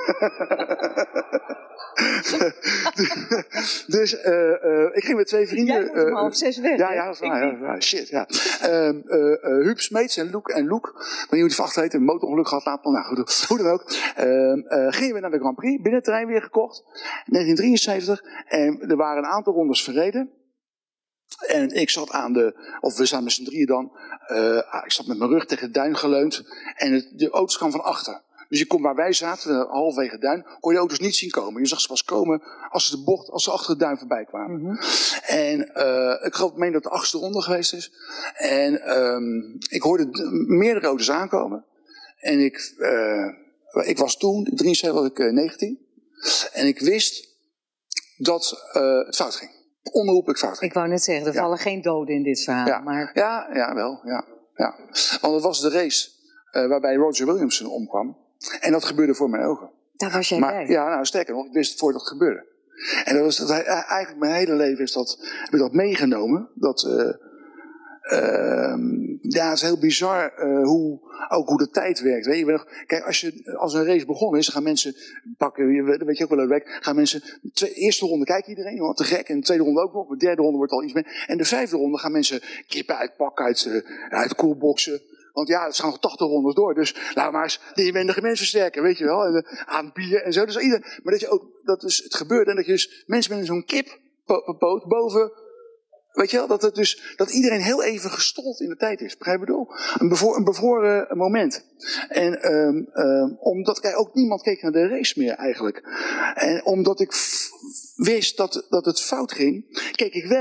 Dus uh, uh, ik ging met twee vrienden... Jij moet om half zes weg. Ja, ja, dat is waar. Ja, ja, shit, ja. Uh, uh, uh, Huub Smeets en Loek en Loek, ik weet niet hoe die vacht heet, een motorongeluk gehad later. Nou goed, hoe dan ook. Uh, uh, gingen we naar de Grand Prix, binnenterrein weer gekocht, negentien drieënzeventig. En er waren een aantal rondes verreden. En ik zat aan de, of we zaten met z'n drieën dan, uh, ik zat met mijn rug tegen het duin geleund. En het, de auto's kwamen van achter. Dus je kon waar wij zaten, halverwege duin, kon je auto's niet zien komen. Je zag ze pas komen als ze de bocht, als ze achter de duin voorbij kwamen. Mm-hmm. En uh, ik geloof, meen dat de achtste ronde geweest is. En um, ik hoorde d- meerdere auto's aankomen. En ik, uh, ik was toen, in drieënzeventig was ik uh, negentien. En ik wist dat uh, het fout ging. Onherroepelijk fout ging. Ik wou net zeggen, er ja. vallen geen doden in dit verhaal. Ja, maar... ja, ja wel. Ja, ja. Want het was de race uh, waarbij Roger Williamson omkwam. En dat gebeurde voor mijn ogen. Daar was jij maar, bij? Ja, nou sterker nog, ik wist het voordat het gebeurde. En dat was dat, eigenlijk mijn hele leven is dat, heb ik dat meegenomen. Dat, uh, uh, ja, het is heel bizar uh, hoe, ook hoe de tijd werkt. Weet je? Kijk, als, je, als een race begonnen is, dan gaan mensen pakken, weet je ook wel leuk weg, gaan mensen, de eerste ronde kijkt iedereen, hoor, te gek, en de tweede ronde ook nog, de derde ronde wordt al iets meer. En de vijfde ronde gaan mensen kippen uitpakken, uit, uh, uit koelboxen. Want ja, het gaan nog tachtig rondes door. Dus laten we maar eens de inwendige mensen versterken, weet je wel. En, uh, aan bier en zo. Dus ieder, maar dat je ook, dat dus het gebeurt. En dat je dus mensen met zo'n kip po- poot boven, weet je wel. Dat het dus, dat iedereen heel even gestold in de tijd is. Begrijp je bedoel? Een, bevo- een bevroren moment. En um, um, omdat, kijk, ook niemand keek naar de race meer eigenlijk. En omdat ik f- wist dat, dat het fout ging, keek ik wel.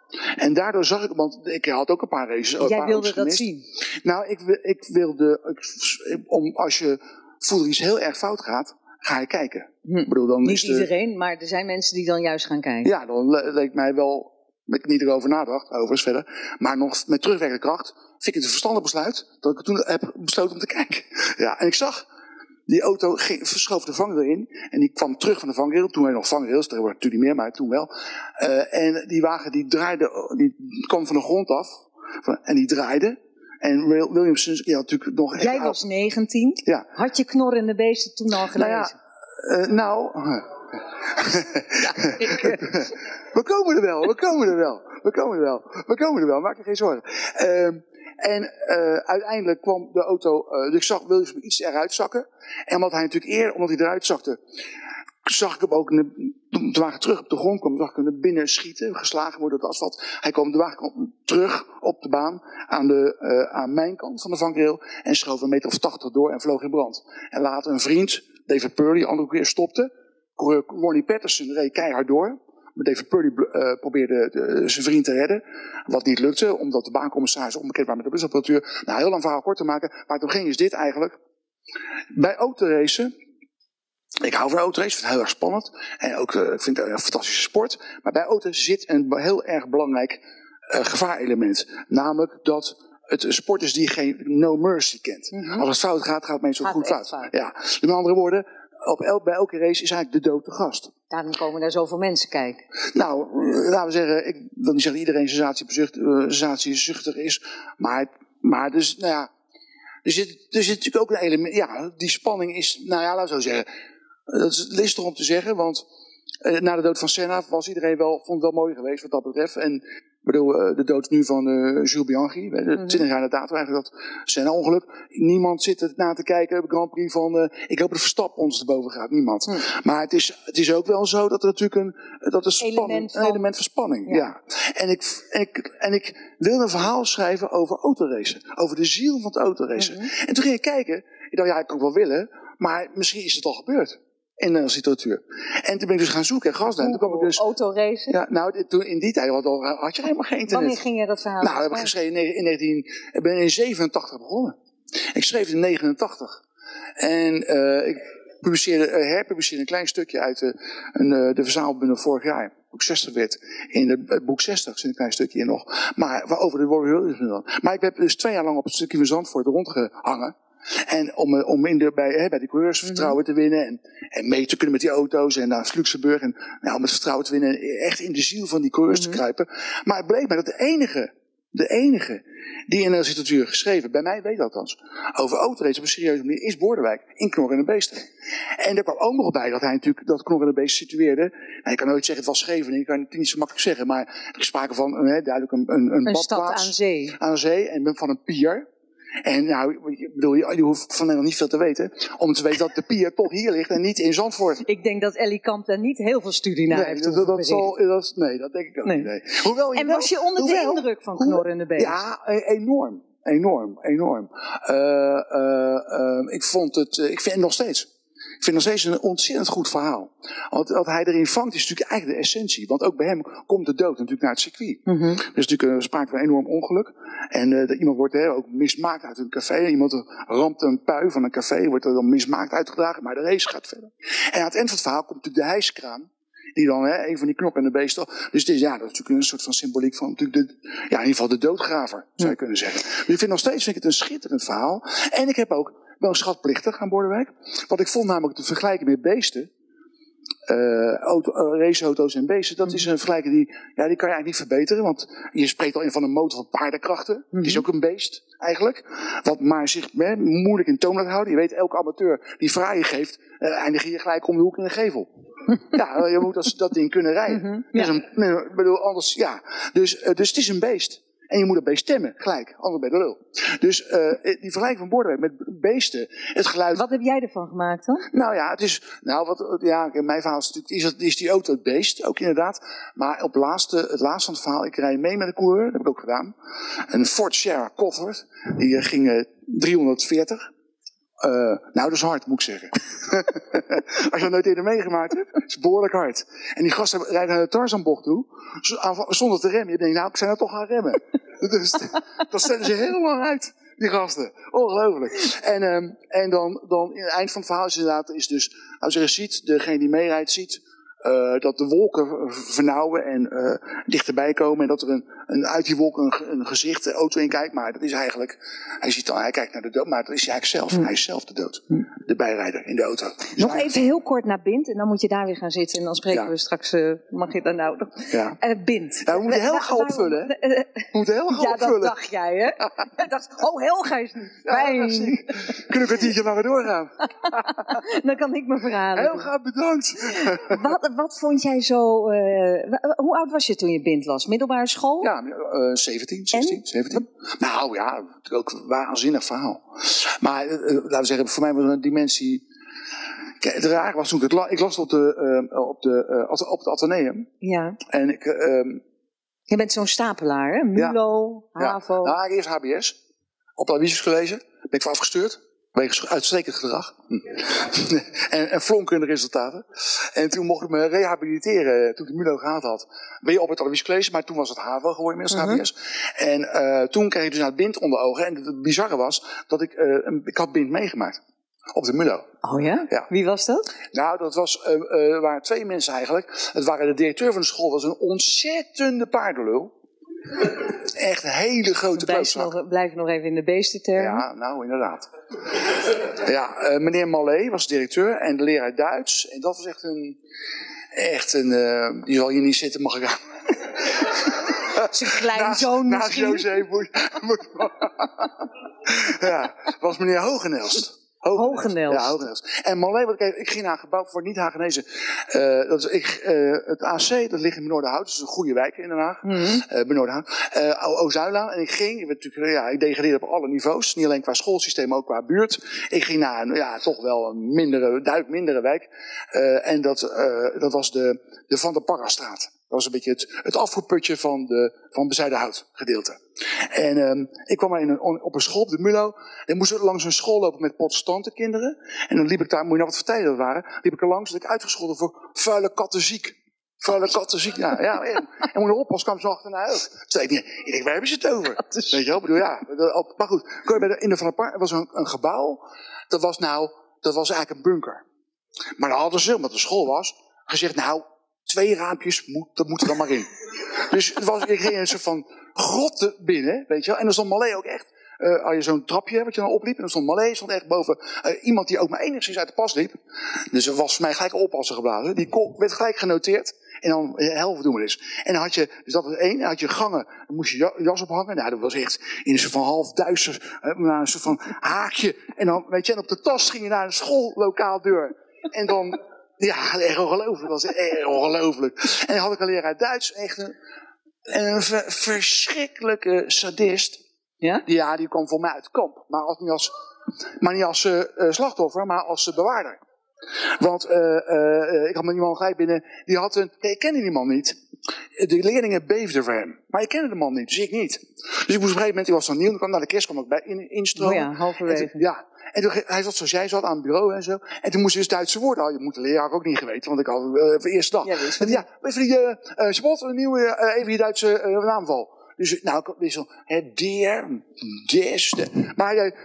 En daardoor zag ik, want ik had ook een paar races. Een Jij paar wilde auto's dat gemist. zien? Nou, ik, ik wilde, ik, om, als je voelt dat iets heel erg fout gaat, ga je kijken. Hm. Ik bedoel, dan Niet is de, iedereen, maar er zijn mensen die dan juist gaan kijken. Ja, dan le- leek mij wel, ik niet erover nadacht, overigens verder, maar nog met terugwerkende kracht, vind ik het een verstandig besluit, dat ik toen heb besloten om te kijken. Ja, en ik zag, die auto ging, verschoof de vangrail in, en die kwam terug van de vangrail, toen wij nog vangrails, daar wordt natuurlijk niet meer, maar toen wel. Uh, en die wagen die draaide, die kwam van de grond af, van, en die draaide. En Williamson, ja, natuurlijk nog echt. Jij was negentien. Ja. Had je Knorrende Beesten toen al gelezen? Nou ja, uh, nou. ja, ik, uh... we komen er wel, we komen er wel, we komen er wel, we komen er wel, maak je geen zorgen. Uh, en uh, uiteindelijk kwam de auto, uh, dus ik zag Williamson iets eruit zakken. En omdat hij natuurlijk eerder, omdat hij eruit zakte, zag ik hem ook, toen de wagen terug op de grond kwam, zag ik hem naar binnen schieten, geslagen worden op het asfalt. Hij kwam, de wagen kwam terug op de baan, aan, de, uh, aan mijn kant van de vangrail, en schoof een meter of tachtig door en vloog in brand. En later een vriend, David Purley, andere keer stopte. Ronnie Patterson reed keihard door. Maar David Purley uh, probeerde de, zijn vriend te redden. Wat niet lukte, omdat de baancommissaris onbekend waren met de busapparatuur. Nou, heel lang verhaal kort te maken. Maar toen ging is dit eigenlijk. Bij autoracen. Ik hou van autoracen, vind het heel erg spannend. En ook, uh, ik vind het een fantastische sport. Maar bij auto's zit een heel erg belangrijk uh, gevaarelement. Namelijk dat het een sport is die geen no mercy kent. Mm-hmm. Als het fout gaat, gaat het meestal goed fout. fout. Ja. Met andere woorden, op el, bij elke race is eigenlijk de dood de gast. Daarom komen daar zoveel mensen kijken. Nou, laten we zeggen, ik wil niet zeggen dat iedereen sensatiezuchtig is. Maar, maar dus, nou ja, er zit, er zit natuurlijk ook een element. Ja, die spanning is, nou ja, laten we zo zeggen. Dat is listig om te zeggen, want uh, na de dood van Senna was iedereen wel, vond het wel mooi geweest wat dat betreft. En ik bedoel, uh, de dood nu van uh, Jules Bianchi, twintig mm-hmm. jaar na dato eigenlijk dat Senna-ongeluk. Niemand zit er na te kijken op de Grand Prix van, uh, ik hoop dat Verstappen ons erboven gaat, niemand. Mm. Maar het is, het is ook wel zo dat er natuurlijk een, dat er spanning, element van, een element van spanning, ja. ja. En, ik, en, ik, en ik wilde een verhaal schrijven over autoracen, over de ziel van het autoracen. Mm-hmm. En toen ging ik kijken, ik dacht, ja, ik kan het wel willen, maar misschien is het al gebeurd. In de literatuur. En toen ben ik dus gaan zoeken en gasduin. Toen kwam ik dus. Autoracen? Ja, nou, toen, in die tijd had, had je helemaal geen internet. Wanneer ging je dat verhaal? Nou, heb ik geschreven in negentien. Ik ben in zevenentachtig begonnen. Ik schreef in negenentachtig. En uh, ik publiceerde, uh, herpubliceerde een klein stukje uit de, een, uh, de verzamelbundel vorig jaar. Boek zestig werd. In de, uh, boek zestig zit een klein stukje in nog. Maar over de Warrior Williams dan. Maar ik heb dus twee jaar lang op het stukje van Zandvoort rondgehangen. En om, om in de, bij, hè, bij de coureurs vertrouwen te winnen. En, en mee te kunnen met die auto's. En naar Luxemburg. En nou, om het vertrouwen te winnen. En echt in de ziel van die coureurs mm-hmm. te kruipen. Maar het bleek mij dat de enige. De enige die in de literatuur geschreven. Bij mij weet dat althans. Over autoracen op een serieuze manier. Is Bordewijk. In Knorrende Beesten. En er kwam ook nog bij dat hij natuurlijk. Dat Knorrende Beesten situeerde. Nou, je kan nooit zeggen het was Scheveningen. Ik kan het niet zo makkelijk zeggen. Maar er is sprake van hè, duidelijk een, een, een, een badplaats. Stad aan zee. Aan zee. En van een pier. En nou, ik bedoel, je, je hoeft van mij nog niet veel te weten. Om te weten dat de pier toch hier ligt en niet in Zandvoort. Ik denk dat Ellie Kamp daar niet heel veel studie naar nee, heeft. Dat, dat, dat zal, dat, nee, dat denk ik ook nee. niet. Nee. Hoewel je en wel, was je onder hoewel, de indruk van Knorrende Beesten? Ja, enorm. Enorm, enorm. Uh, uh, uh, ik vond het, uh, ik vind het nog steeds. Ik vind het nog steeds een ontzettend goed verhaal. Want wat hij erin vangt is natuurlijk eigenlijk de essentie. Want ook bij hem komt de dood natuurlijk naar het circuit. Mm-hmm. Er is natuurlijk een sprake van een enorm ongeluk. En uh, iemand wordt hè, ook mismaakt uit een café. Iemand ramt een pui van een café. Wordt er dan mismaakt uitgedragen. Maar de race gaat verder. En aan het eind van het verhaal komt natuurlijk de hijskraan. Die dan, hè, een van die knokken en de beesten. Dus het is, ja, dat is natuurlijk een soort van symboliek van natuurlijk de, ja, in ieder geval de doodgraver, zou je kunnen zeggen. Dus ik vind nog steeds vind ik het een schitterend verhaal. En ik heb ook wel schatplichtig aan Bordewijk. Want ik vond namelijk te vergelijken met beesten. Uh, auto, uh, raceauto's en beesten, dat is een vergelijking die, ja, die kan je eigenlijk niet verbeteren. Want je spreekt al in van een motor van paardenkrachten. Mm-hmm. Het is ook een beest, eigenlijk. Wat maar zich hè, moeilijk in toom laat houden. Je weet, elke amateur die fraaie geeft, uh, eindig je gelijk om de hoek in de gevel. Ja, je moet dat, dat ding kunnen rijden. Mm-hmm. Ja. Dus een, nee, ik bedoel, anders, ja. Dus, uh, dus het is een beest. En je moet erbij stemmen, gelijk. Anders ben je de lul. Dus uh, die vergelijking van Bordewijk met beesten, het geluid. Wat heb jij ervan gemaakt dan? Nou ja, het is, nou wat, ja, mijn verhaal is natuurlijk, is, is die auto het beest, ook inderdaad. Maar op laatste, het laatste van het verhaal, ik rijd mee met een coureur, dat heb ik ook gedaan. Een Ford Sierra Covert, die uh, ging uh, driehonderdveertig. Uh, nou, dat is hard, moet ik zeggen. Als je dat nooit eerder meegemaakt hebt, is het behoorlijk hard. En die gasten rijden naar de Tarzanbocht toe, zonder te remmen. Je denkt, nou, ik zou nou toch gaan remmen. Dus dat stellen ze heel lang uit, die gasten. Ongelooflijk. En, um, en dan, dan, in het eind van het verhaal is inderdaad, is dus, nou zeggen, ziet, degene die meerijdt, ziet uh, dat de wolken vernauwen en uh, dichterbij komen. En dat er een, een uit die wolken een, een gezicht, de auto in kijkt. Maar dat is eigenlijk, hij ziet dan, hij kijkt naar de dood, maar dat is hij eigenlijk zelf. Hij is zelf de dood. De bijrijder in de auto. Dus nog even heel kort naar Bind en dan moet je daar weer gaan zitten. En dan spreken ja. we straks, uh, mag je dan nou nog? Ja. Uh, Bind. Ja, we moeten Helga uh, opvullen, hè? Uh, we moeten Helga ja, opvullen. Ja, dat dacht jij, hè? Ik dacht, oh, Helga is niet fijn. Ja, kunnen we een kwartiertje langer doorgaan? Dan kan ik me verhalen. Helga, bedankt. wat, wat vond jij zo... Uh, hoe oud was je toen je Bind las? Middelbare school? Ja, uh, zeventien, zestien, en? zeventien. Nou ja, ook een waanzinnig verhaal. Maar uh, laten we zeggen, voor mij was een dimensie... Kijk, het raar was toen ik het las, ik las op, de, uh, op, de, uh, op het Atheneum. Ja. En ik... Uh, je bent zo'n stapelaar, hè? Mulo, ja. HAVO. Ja. Nou, eerst H B S. Op de Aloysius gelezen. Ben ik voor afgestuurd. Wegens uitstekend gedrag. Hm. en, en flonkende resultaten. En toen mocht ik me rehabiliteren toen ik de Mulo gehaald had. Weer op het Aloysius gelezen, maar toen was het HAVO geworden, inmiddels uh-huh. H B S. En uh, toen kreeg ik dus nou het Bind onder ogen. En het bizarre was dat ik, uh, een, ik had Bind meegemaakt. Op de Mulo. Oh ja? Ja? Wie was dat? Nou, dat was, uh, uh, waren twee mensen eigenlijk. Het waren de directeur van de school, was een ontzettende paardenlul. Echt een hele grote klootzak. We blijven nog even in de beestenterm. Ja, nou inderdaad. Ja, uh, meneer Mallet was directeur en de leraar Duits. En dat was echt een... Echt een... Uh, die zal hier niet zitten, mag ik aan. Zijn kleinzoon na, misschien. Na José moet... Ja, was meneer Hogenelst. Hogenelst. Ja, Hogenelst. En Mallet, wat ik, ik ging naar een gebouw voor niet-Hagenezen. Uh, dat is, ik, uh, het A C, dat ligt in Benoordenhout. Dat is een goede wijk in Den Haag. Mm-hmm. Uh, Benoordenhout. Uh, Ozuilaan. En ik ging, ik, natuurlijk, ja, ik degradeerde op alle niveaus. Niet alleen qua schoolsysteem, maar ook qua buurt. Ik ging naar een, ja, toch wel een mindere, duidelijk mindere wijk. Uh, en dat, uh, dat was de, de Van der Parrastraat. Dat was een beetje het, het afvoerputje van, de, van Bezuidenhout gedeelte. En um, ik kwam maar in een, op een school op de Mulo. En moest langs een school lopen met protestante kinderen. En dan liep ik daar, moet je nou wat voor tijden dat waren, liep ik er langs dat ik uitgescholden voor vuile kattenziek. Vuile kattenziek, ja. ja en, en moet je oppassen, kwam ze achterna ook. Toen zei ik, ik denk, waar hebben ze het over? Weet je wel, bedoel, ja. Maar goed, in de Van der Par, er was een, een gebouw. Dat was nou, dat was eigenlijk een bunker. Maar dan hadden ze, omdat het school was, gezegd, nou, twee raampjes, moet, dat moet er dan maar in. Dus het was, ik ging een soort van grotte binnen, weet je wel. En er stond Mallet ook echt, uh, had je zo'n trapje wat je dan opliep. En er stond Mallet, stond echt boven uh, iemand die ook maar enigszins uit de pas liep. Dus er was voor mij gelijk een oppasser geblazen. Die werd gelijk genoteerd. En dan uh, helft doen we eens. En dan had je, dus dat was één, dan had je gangen, dan moest je jas ophangen. Nou, dat was echt in een soort van half duister, uh, naar een soort van haakje. En dan, weet je, en op de tas ging je naar een schoollokaaldeur. En dan, ja, echt ongelooflijk. Dat was echt ongelooflijk. En dan had ik een leraar Duits, echt een, een ver, verschrikkelijke sadist. Ja? Die, ja, die kwam voor mij uit het kamp. Maar, als, niet als, maar niet als uh, slachtoffer, maar als uh, bewaarder. Want uh, uh, ik had met iemand gelijk binnen, die had een, ik kende die man niet. De leerlingen beefden voor hem. Maar ik kende de man niet, dus ik niet. Dus ik moest op een gegeven moment, die was dan nieuw, dan kwam naar de kerst, kwam ik bij in, instromen. Oh ja, halverwege. En toen, ja. En toen, hij zat zoals jij zat aan het bureau en zo. En toen moest hij dus Duitse woorden halen. Je moet de leraar ook niet geweten, want ik had uh, de eerste dag. Ja, wist en, ja, even die, uh, uh, spot, een nieuwe, uh, even die Duitse uh, naamval. Dus, nou, ik wist hè, der, des, de. Maar uh,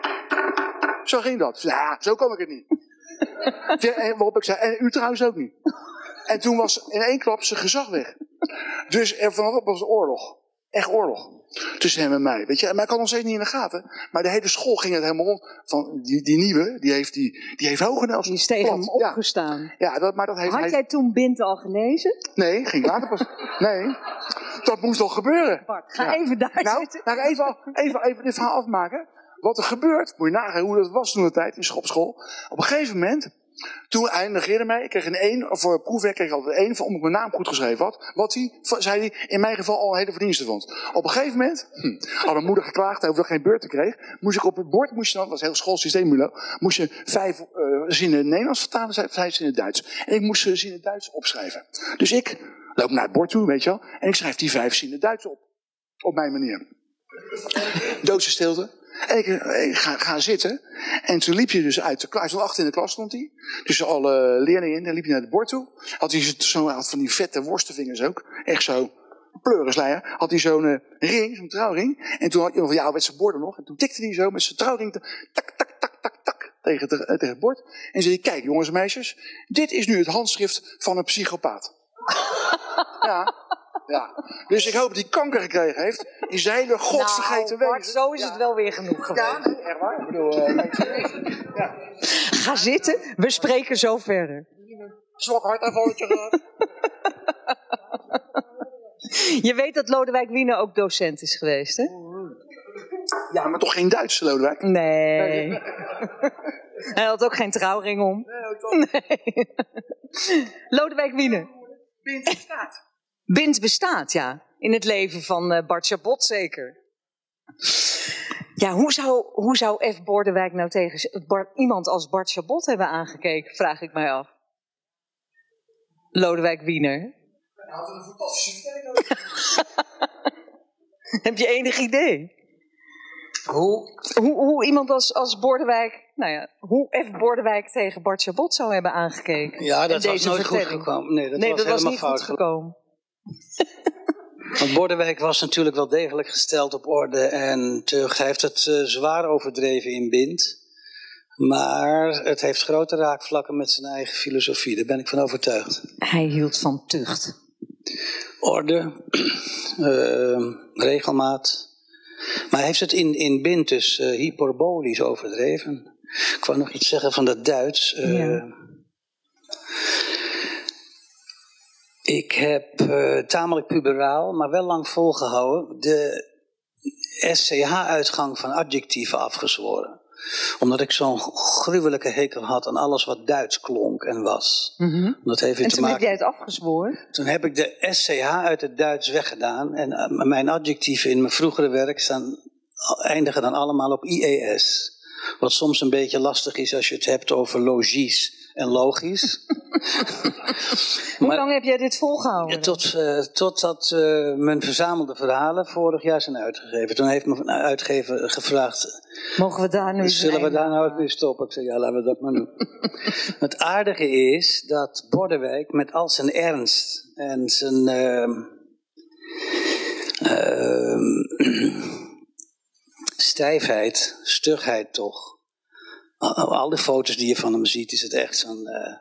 zo ging dat. Ja, zo kon ik het niet. En waarop ik zei, en u trouwens ook niet. En toen was in één klap zijn gezag weg. Dus er vanaf was oorlog. Echt oorlog. Tussen hem en mij. Weet je? Maar ik had nog steeds niet in de gaten. Maar de hele school ging het helemaal rond. Van die, die nieuwe, die heeft, die, die heeft Hogenelst. Die is tegen hem opgestaan. Ja, ja dat, maar dat heeft Had hij... jij toen Bind al gelezen? Nee, ging later pas. Nee. Dat moest toch gebeuren? Bart, ga ja. even daar nou, zitten. Nou, even, even, even dit verhaal afmaken. Wat er gebeurt, moet je nagaan hoe dat was toen de tijd in school. Op een gegeven moment, toen hij negeerde mij, ik kreeg een één, voor proefwerk kreeg ik altijd een één, omdat ik mijn naam goed geschreven had. Wat hij, zei hij, in mijn geval al een hele verdienste vond. Op een gegeven moment, hm, had mijn moeder geklaagd over dat ik geen beurten kreeg. Moest ik op het bord, moest je dan, dat was een heel schoolsysteem, Mulo, moest je vijf uh, zinnen Nederlands vertalen, vijf zinnen Duits. En ik moest ze zinnen Duits opschrijven. Dus ik loop naar het bord toe, weet je wel, en ik schrijf die vijf zinnen Duits op. Op mijn manier. Doodse stilte. En ik, ik ga, ga zitten. En toen liep je dus uit de klas. Hij stond achter in de klas, stond hij. Tussen alle leerlingen in. Dan liep hij naar het bord toe. Had hij zo, had van die vette worstenvingers ook. Echt zo. Pleurisleier. Had hij zo'n uh, ring, zo'n trouwring. En toen had hij nog van jou met zijn borden nog. En toen tikte hij zo met zijn trouwring. Te, tak, tak, tak, tak, tak. Tegen het, tegen het bord. En zei: kijk jongens en meisjes. Dit is nu het handschrift van een psychopaat. Ja. Ja. Dus ik hoop dat hij kanker gekregen heeft. In zijn hele godvergeten nou, wezen. Zo is ja. het wel weer genoeg geweest. Ja, nee, echt waar. Ik bedoel, uh, ja. Ga zitten, we spreken zo verder. Zwak hartaanvalletje gehad. Je weet dat Lodewijk Wiener ook docent is geweest, hè? Ja, maar toch geen Duitse Lodewijk? Nee. Hij had ook geen trouwring om. Nee, nee. Lodewijk Wiener. Bind bestaat. Bind bestaat, ja. In het leven van uh, Bart Chabot zeker. Ja, hoe zou, hoe zou F. Bordewijk nou tegen Bart, iemand als Bart Chabot hebben aangekeken, vraag ik mij af. Lodewijk Wiener. Hij had een fantastische vertelling. Heb je enig idee? Hoe? Hoe, hoe iemand als, als Bordewijk, nou ja, hoe F. Bordewijk tegen Bart Chabot zou hebben aangekeken? Ja, dat en was deze nooit vertelling. goed gekomen. Nee, dat nee, was dat was helemaal niet fout goed gekomen. Want Bordewijk was natuurlijk wel degelijk gesteld op orde en tucht. Hij heeft het uh, zwaar overdreven in Bind. Maar het heeft grote raakvlakken met zijn eigen filosofie. Daar ben ik van overtuigd. Hij hield van tucht. Orde, uh, regelmaat. Maar hij heeft het in, in Bind dus uh, hyperbolisch overdreven. Ik wou nog iets zeggen van dat Duits. Uh, ja. Ik heb uh, tamelijk puberaal, maar wel lang volgehouden, de S C H-uitgang van adjectieven afgezworen. Omdat ik zo'n gruwelijke hekel had aan alles wat Duits klonk en was. Mm-hmm. Dat heeft en te toen maken... heb jij het afgezworen? Toen heb ik de S C H uit het Duits weggedaan. En uh, mijn adjectieven in mijn vroegere werk staan, eindigen dan allemaal op I E S. Wat soms een beetje lastig is als je het hebt over logisch en logisch. Hoe maar, lang heb jij dit volgehouden? Tot, uh, totdat uh, mijn verzamelde verhalen vorig jaar zijn uitgegeven. Toen heeft mijn uitgever gevraagd... Mogen we daar nu Zullen we daar nou mee stoppen? Ik zei, ja, laten we dat maar doen. Het aardige is dat Bordewijk met al zijn ernst en zijn... Uh, uh, stijfheid, stugheid toch. Al die foto's die je van hem ziet, is het echt zo'n, uh,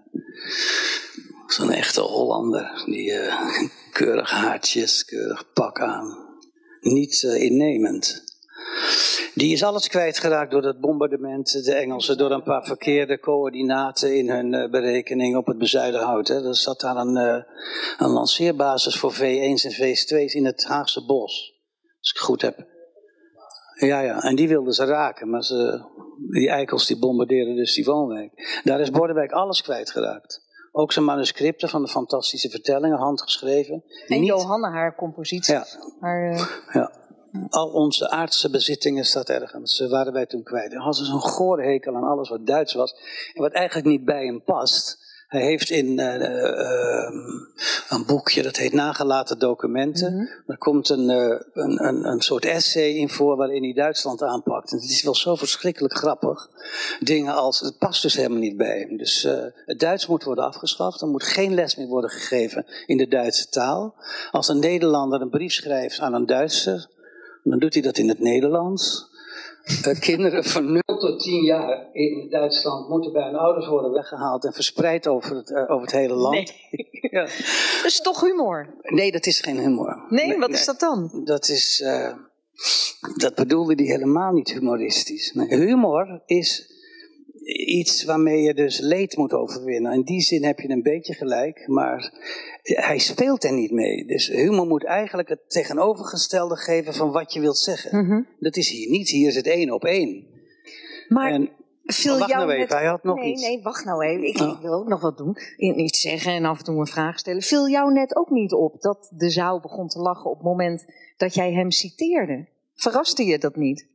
zo'n echte Hollander. Die uh, keurig haartjes, keurig pak aan. Niet uh, innemend. Die is alles kwijtgeraakt door dat bombardement. De Engelsen door een paar verkeerde coördinaten in hun uh, berekening op het Bezuidenhout. Hè. Er zat daar een, uh, een lanceerbasis voor V ééns en V twee's in het Haagse bos. Als ik het goed heb. Ja, ja, en die wilden ze raken, maar ze, die eikels die bombardeerden dus die woonwijk. Daar is Bordewijk alles kwijtgeraakt. Ook zijn manuscripten van de fantastische vertellingen, handgeschreven. En Niet... Johanna, haar compositie. Ja. Haar, uh... ja. Al onze aardse bezittingen staat ergens, uh, waren wij toen kwijt. Hij had dus een gore hekel aan alles wat Duits was. En wat eigenlijk niet bij hem past. Hij heeft in uh, uh, een boekje, dat heet Nagelaten Documenten. Mm-hmm. Er komt een, uh, een, een, een soort essay in voor waarin hij Duitsland aanpakt. En het is wel zo verschrikkelijk grappig. Dingen als, het past dus helemaal niet bij hem. Dus uh, het Duits moet worden afgeschaft. Er moet geen les meer worden gegeven in de Duitse taal. Als een Nederlander een brief schrijft aan een Duitser, dan doet hij dat in het Nederlands. Uh, kinderen van nul tot tien jaar in Duitsland moeten bij hun ouders worden weggehaald en verspreid over het, uh, over het hele land. Nee. Ja. Dat is toch humor? Nee, dat is geen humor. Nee, nee wat nee. is dat dan? Dat is, uh, dat bedoelde hij helemaal niet humoristisch. Nee, humor is iets waarmee je dus leed moet overwinnen. In die zin heb je een beetje gelijk, maar hij speelt er niet mee. Dus humor moet eigenlijk het tegenovergestelde geven van wat je wilt zeggen. Mm-hmm. Dat is hier niet. Hier is het één op één. Maar en, viel wacht jou nou even, net... hij had nog nee, iets. Nee, wacht nou even. Ik, oh. ik wil ook nog wat doen. Iets zeggen en af en toe een vraag stellen. Viel jou net ook niet op dat de zaal begon te lachen op het moment dat jij hem citeerde? Verraste je dat niet?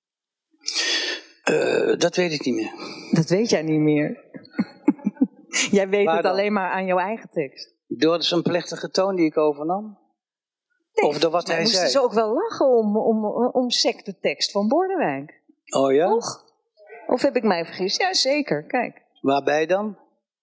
Uh, dat weet ik niet meer. Dat weet jij niet meer. Jij weet Waar het dan? alleen maar aan jouw eigen tekst. Door zo'n plechtige toon die ik overnam? Nee, of door wat hij moesten zei? ze ook wel lachen om, om, om sec de tekst van Bordewijk. Oh ja? Toch? Of heb ik mij vergist? Ja, zeker. Kijk. Waarbij dan?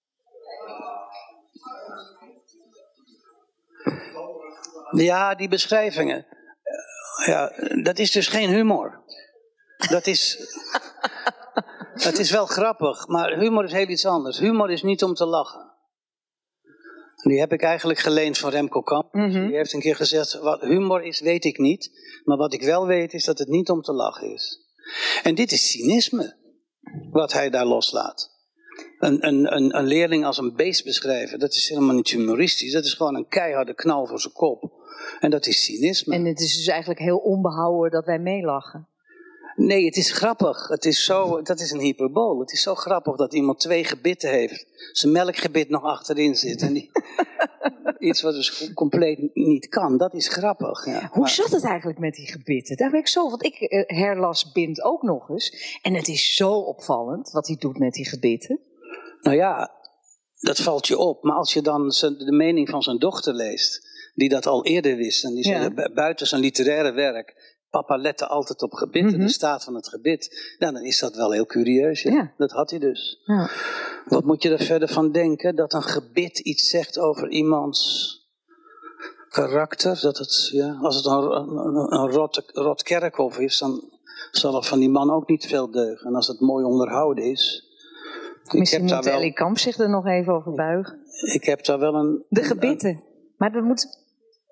Ja, die beschrijvingen. Ja, dat is dus geen humor. Dat is... Het is wel grappig, maar humor is heel iets anders. Humor is niet om te lachen. Die heb ik eigenlijk geleend van Remco Kamp. Mm-hmm. Die heeft een keer gezegd, wat humor is weet ik niet. Maar wat ik wel weet is dat het niet om te lachen is. En dit is cynisme, wat hij daar loslaat. Een, een, een, een leerling als een beest beschrijven, dat is helemaal niet humoristisch. Dat is gewoon een keiharde knal voor zijn kop. En dat is cynisme. En het is dus eigenlijk heel onbehouden dat wij meelachen. Nee, het is grappig. Het is zo, dat is een hyperbool. Het is zo grappig dat iemand twee gebitten heeft. Zijn melkgebit nog achterin zit. En die, iets wat dus compleet niet kan. Dat is grappig. Ja. Hoe Maar, zat het eigenlijk met die gebitten? Daar ben ik zo, want ik uh, herlas Bind ook nog eens. En het is zo opvallend wat hij doet met die gebitten. nou ja, dat valt je op. Maar als je dan zijn, de mening van zijn dochter leest, die dat al eerder wist. En die zei, Ja. buiten zijn literaire werk, papa lette altijd op gebitten, Mhm. de staat van het gebit. Nou, dan is dat wel heel curieus. Ja. Ja. Dat had hij dus. Ja. Wat moet je er verder van denken? Dat een gebit iets zegt over iemands karakter. Dat het, ja, als het een, een, een rot, rot kerkhof is, dan zal er van die man ook niet veel deugen. En als het mooi onderhouden is. Ik Misschien heb, daar moet wel, Ellie Kamp zich er nog even over buigen. ik heb daar wel een... De gebitten. Maar dat moet...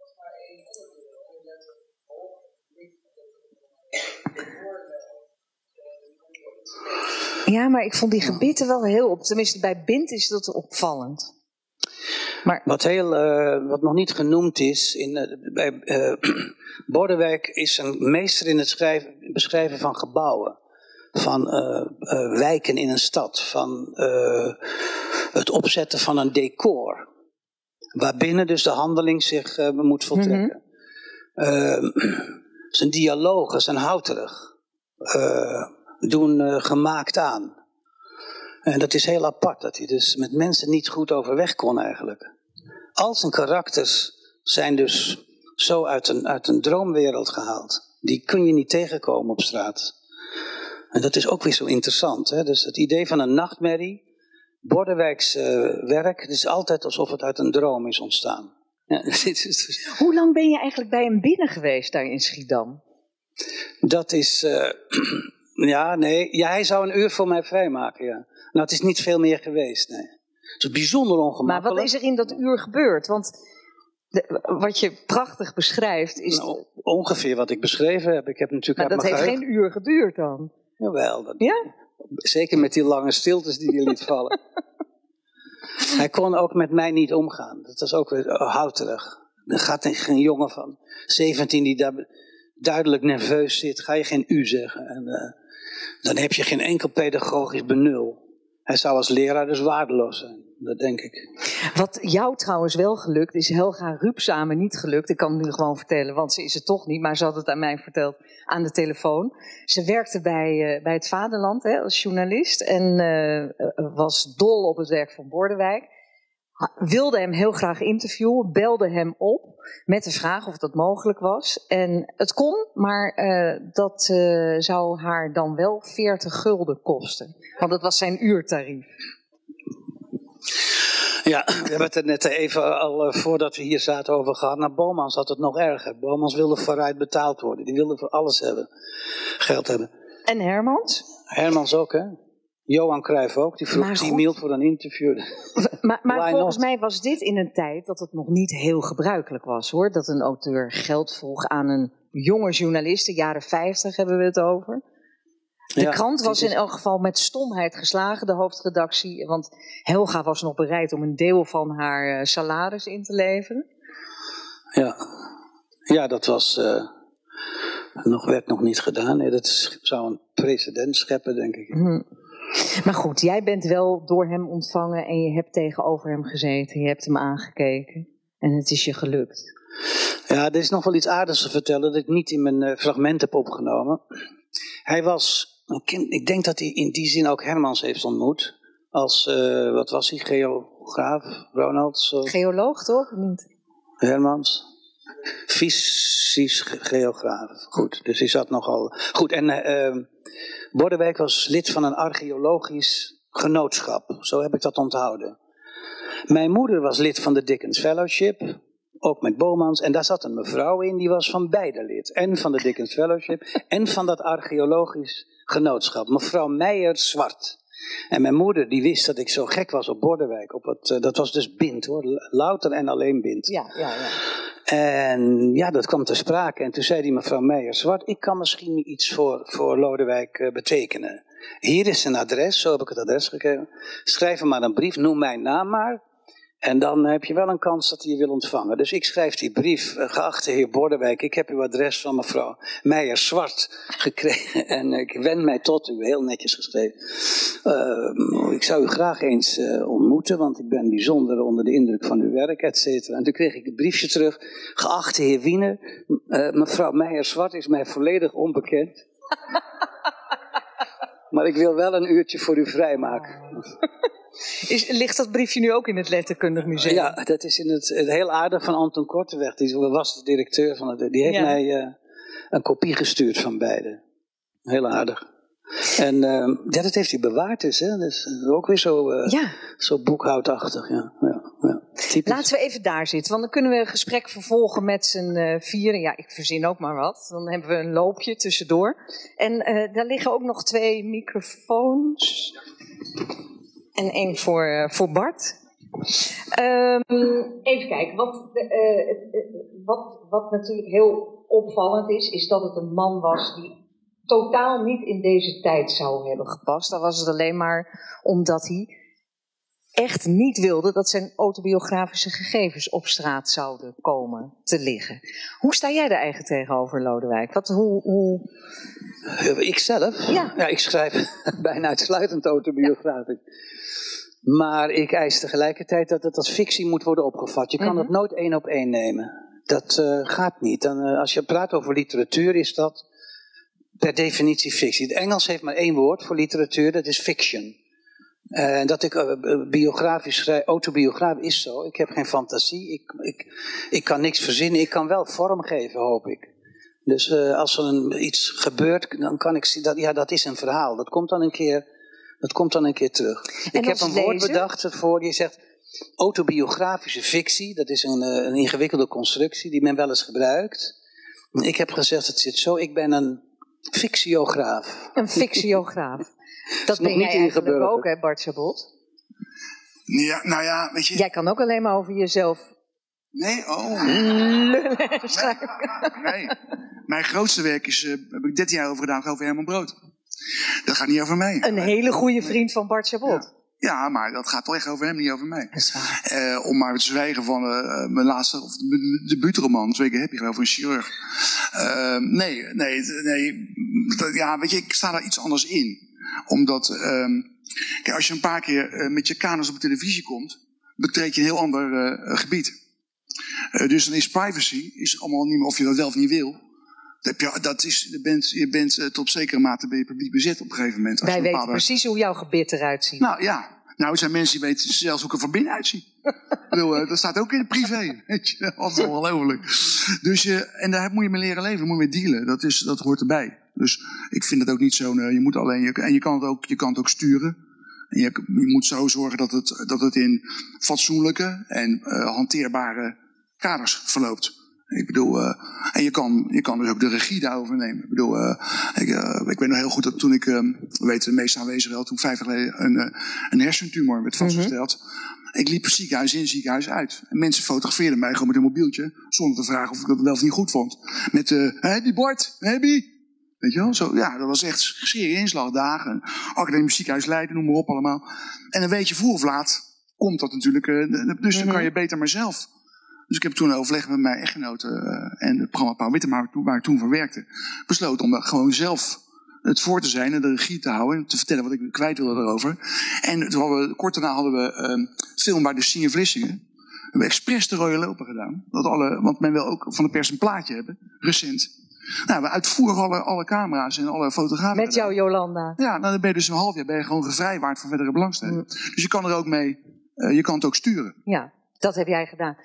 Ja, maar ik vond die gebitten wel heel op. Tenminste, bij Bind is dat opvallend. Maar Wat, heel, uh, wat nog niet genoemd is, in, uh, bij uh, Bordewijk is een meester in het schrijven, beschrijven van gebouwen. Van uh, uh, wijken in een stad. Van uh, het opzetten van een decor. Waarbinnen dus de handeling zich uh, moet voltrekken. Mm-hmm. Uh, zijn dialogen zijn houterig. Uh, doen uh, gemaakt aan. En dat is heel apart, dat hij dus met mensen niet goed overweg kon eigenlijk. Al zijn karakters zijn dus zo uit een, uit een droomwereld gehaald. Die kun je niet tegenkomen op straat. En dat is ook weer zo interessant. Hè? Dus het idee van een nachtmerrie, Bordewijks uh, werk, het is altijd alsof het uit een droom is ontstaan. Ja, dit is dus... Hoe lang ben je eigenlijk bij hem binnen geweest daar in Schiedam? Dat is... Uh, ja, nee. Ja, hij zou een uur voor mij vrijmaken, ja. Nou, het is niet veel meer geweest, nee. Het is bijzonder ongemakkelijk. Maar wat is er in dat uur gebeurd? Want de, wat je prachtig beschrijft is... Nou, ongeveer wat ik beschreven heb. Ik heb natuurlijk maar dat heeft geheugen... geen uur geduurd dan? Jawel. Dat... Ja? Zeker met die lange stiltes die hij liet vallen. Hij kon ook met mij niet omgaan. Dat was ook weer houterig. Er gaat een jongen van zeventien die daar duidelijk nerveus zit. Ga je geen u zeggen. En uh, dan heb je geen enkel pedagogisch benul. Hij zou als leraar dus waardeloos zijn. Dat denk ik. Wat jou trouwens wel gelukt, is Helga Ruub samen niet gelukt. Ik kan het nu gewoon vertellen, want ze is het toch niet. Maar ze had het aan mij verteld aan de telefoon. Ze werkte bij, uh, bij het Vaderland hè, als journalist. En uh, was dol op het werk van Bordewijk. Wilde hem heel graag interviewen. Belde hem op met de vraag of dat mogelijk was. En het kon, maar uh, dat uh, zou haar dan wel veertig gulden kosten. Want dat was zijn uurtarief. Ja, we hebben het er net even al uh, voordat we hier zaten over gehad. Nou, Bomans had het nog erger. Bomans wilde vooruit betaald worden. Die wilde voor alles hebben. Geld hebben. En Hermans? Hermans ook, hè? Johan Cruijff ook. Die vroeg tien mil voor een interview. Maar, maar volgens mij was dit in een tijd dat het nog niet heel gebruikelijk was, hoor. Dat een auteur geld vroeg aan een jonge journalist. De jaren vijftig hebben we het over. De ja, krant was in elk geval met stomheid geslagen, de hoofdredactie. Want Helga was nog bereid om een deel van haar uh, salaris in te leveren. Ja, ja dat was, uh, nog, werd nog niet gedaan. Nee, dat zou een precedent scheppen, denk ik. Hmm. Maar goed, jij bent wel door hem ontvangen en je hebt tegenover hem gezeten. Je hebt hem aangekeken en het is je gelukt. Ja, er is nog wel iets aardigs te vertellen dat ik niet in mijn uh, fragment heb opgenomen. Hij was... Ik denk dat hij in die zin ook Hermans heeft ontmoet. Als, uh, wat was hij, geograaf, Ronald? Zo. Geoloog toch? Niet? Hermans. Fysisch geograaf. Goed, dus die zat nogal... Goed, en uh, Bordewijk was lid van een archeologisch genootschap. Zo heb ik dat onthouden. Mijn moeder was lid van de Dickens Fellowship, ook met Bomans. En daar zat een mevrouw in, die was van beide lid. En van de Dickens Fellowship en van dat archeologisch genootschap. Mevrouw Meijer-Zwart. En mijn moeder die wist dat ik zo gek was op Bordewijk. Op het, uh, dat was dus Bind hoor, louter en alleen Bind. Ja, ja, ja. En ja, dat kwam ter sprake. En toen zei die mevrouw Meijer-Zwart, ik kan misschien iets voor, voor Lodewijk uh, betekenen. Hier is een adres, zo heb ik het adres gegeven. Schrijf hem maar een brief, noem mijn naam maar. En dan heb je wel een kans dat hij je wil ontvangen. Dus ik schrijf die brief, geachte heer Bordewijk, ik heb uw adres van mevrouw Meijer-Zwart gekregen. En ik wend mij tot u, heel netjes geschreven. Uh, ik zou u graag eens uh, ontmoeten, want ik ben bijzonder onder de indruk van uw werk, et cetera. En toen kreeg ik een briefje terug. Geachte heer Wiener, uh, mevrouw Meijer-Zwart is mij volledig onbekend. Maar ik wil wel een uurtje voor u vrijmaken. Is, ligt dat briefje nu ook in het Letterkundig Museum? Ja, dat is in het, het heel aardig van Anton Korteweg. Die was de directeur van het. Die heeft ja. mij uh, een kopie gestuurd van beide. Heel aardig. En uh, ja, dat heeft hij bewaard dus. Hè. Dat is ook weer zo, uh, ja. zo boekhoudachtig. Ja. Ja, ja. Laten we even daar zitten. Want dan kunnen we een gesprek vervolgen met z'n uh, vieren. Ja, ik verzin ook maar wat. Dan hebben we een loopje tussendoor. En uh, daar liggen ook nog twee microfoons. En één voor, uh, voor Bart. Um, even kijken. Wat, uh, wat, wat natuurlijk heel opvallend is, is dat het een man was die totaal niet in deze tijd zou hebben gepast. Dan was het alleen maar omdat hij echt niet wilde dat zijn autobiografische gegevens op straat zouden komen te liggen. Hoe sta jij daar eigenlijk tegenover, Lodewijk? Wat, hoe, hoe... Ikzelf? Ja. Ja, ik schrijf bijna uitsluitend autobiografisch. Ja. Maar ik eis tegelijkertijd dat het als fictie moet worden opgevat. Je kan mm-hmm. het nooit één op één nemen. Dat uh, gaat niet. Dan, uh, als je praat over literatuur is dat per definitie fictie. Het Engels heeft maar één woord voor literatuur, dat is fiction. Uh, dat ik uh, biografisch schrijf, autobiografisch is zo. Ik heb geen fantasie, ik, ik, ik kan niks verzinnen. Ik kan wel vorm geven, hoop ik. Dus uh, als er een, iets gebeurt, dan kan ik zien dat ja, dat is een verhaal. Dat komt dan een keer, dat komt dan een keer terug. En ik heb een lezer? woord bedacht ervoor. Je zegt autobiografische fictie. Dat is een, een ingewikkelde constructie die men wel eens gebruikt. Ik heb gezegd, het zit zo. Ik ben een fictiograaf. Een fictiograaf. Dat ben jij eigenlijk ook, hè, Bart Chabot? Ja, nou ja, weet je... Jij kan ook alleen maar over jezelf... Nee, oh. Nee. nee. Mijn grootste werk is, uh, heb ik dertien jaar over gedaan, over Herman Brood. Dat gaat niet over mij. Een hele goede vriend van Bart Chabot. Ja. Ja, maar dat gaat toch echt over hem, niet over mij. Dat is waar. Uh, om maar te zwijgen van uh, mijn laatste, of mijn debuutroman, Twee keer happy, over een chirurg. Uh, nee, nee, nee. Ja, weet je, ik sta daar iets anders in. Omdat, um, kijk, als je een paar keer uh, met je kanus op de televisie komt, betreed je een heel ander uh, gebied. Uh, dus dan is privacy, is allemaal niet meer of je dat wel of niet wil. Dat, je, dat is, je bent, je bent uh, tot zekere mate ben je publiek bezet op een gegeven moment. Als Wij je weten bepaalde... precies hoe jouw gebit eruit ziet. Nou ja, nou er zijn mensen die weten zelfs hoe ik er van binnen uitzie. bedoel, uh, dat staat ook in het privé. Weet je, dat is ongelooflijk. Dus je, en daar moet je mee leren leven, moet je mee dealen. Dat, is, dat hoort erbij. Dus ik vind het ook niet zo. Uh, je moet alleen, je, en je kan, het ook, je kan het ook sturen. En je, je moet zo zorgen dat het, dat het in fatsoenlijke en uh, hanteerbare kaders verloopt. Ik bedoel, uh, en je kan, je kan dus ook de regie daarover nemen. Ik bedoel, uh, ik, uh, ik weet nog heel goed dat toen ik, um, we weten de meeste aanwezigen wel, toen vijf jaar geleden een, uh, een hersentumor werd vastgesteld. Mm-hmm. Ik liep ziekenhuis in, ziekenhuis uit. En mensen fotografeerden mij gewoon met een mobieltje, zonder te vragen of ik dat wel of niet goed vond. Met, uh, heb je Bart? Heb je? Weet je wel? Zo, ja, dat was echt serie inslagdagen. Academisch ziekenhuis Leiden, noem maar op allemaal. En dan weet je, vroeg of laat komt dat natuurlijk, uh, dus mm-hmm. dan kan je beter maar zelf. Dus ik heb toen overlegd met mijn echtgenote uh, en het programma Paul Witteman, waar ik toen voor werkte, besloten om gewoon zelf het voor te zijn en de regie te houden en te vertellen wat ik kwijt wilde erover. En toen hadden we, kort daarna hadden we um, film bij de Sier Vlissingen. We hebben expres de rode lopen gedaan. Dat alle, want men wil ook van de pers een plaatje hebben, recent. Nou, we uitvoeren alle, alle camera's en alle fotografen. Met jou, Jolanda. Ja, nou, dan ben je dus een half jaar ben je gewoon gevrijwaard van verdere belangstelling. Mm. Dus je kan er ook mee, uh, je kan het ook sturen. Ja, dat heb jij gedaan.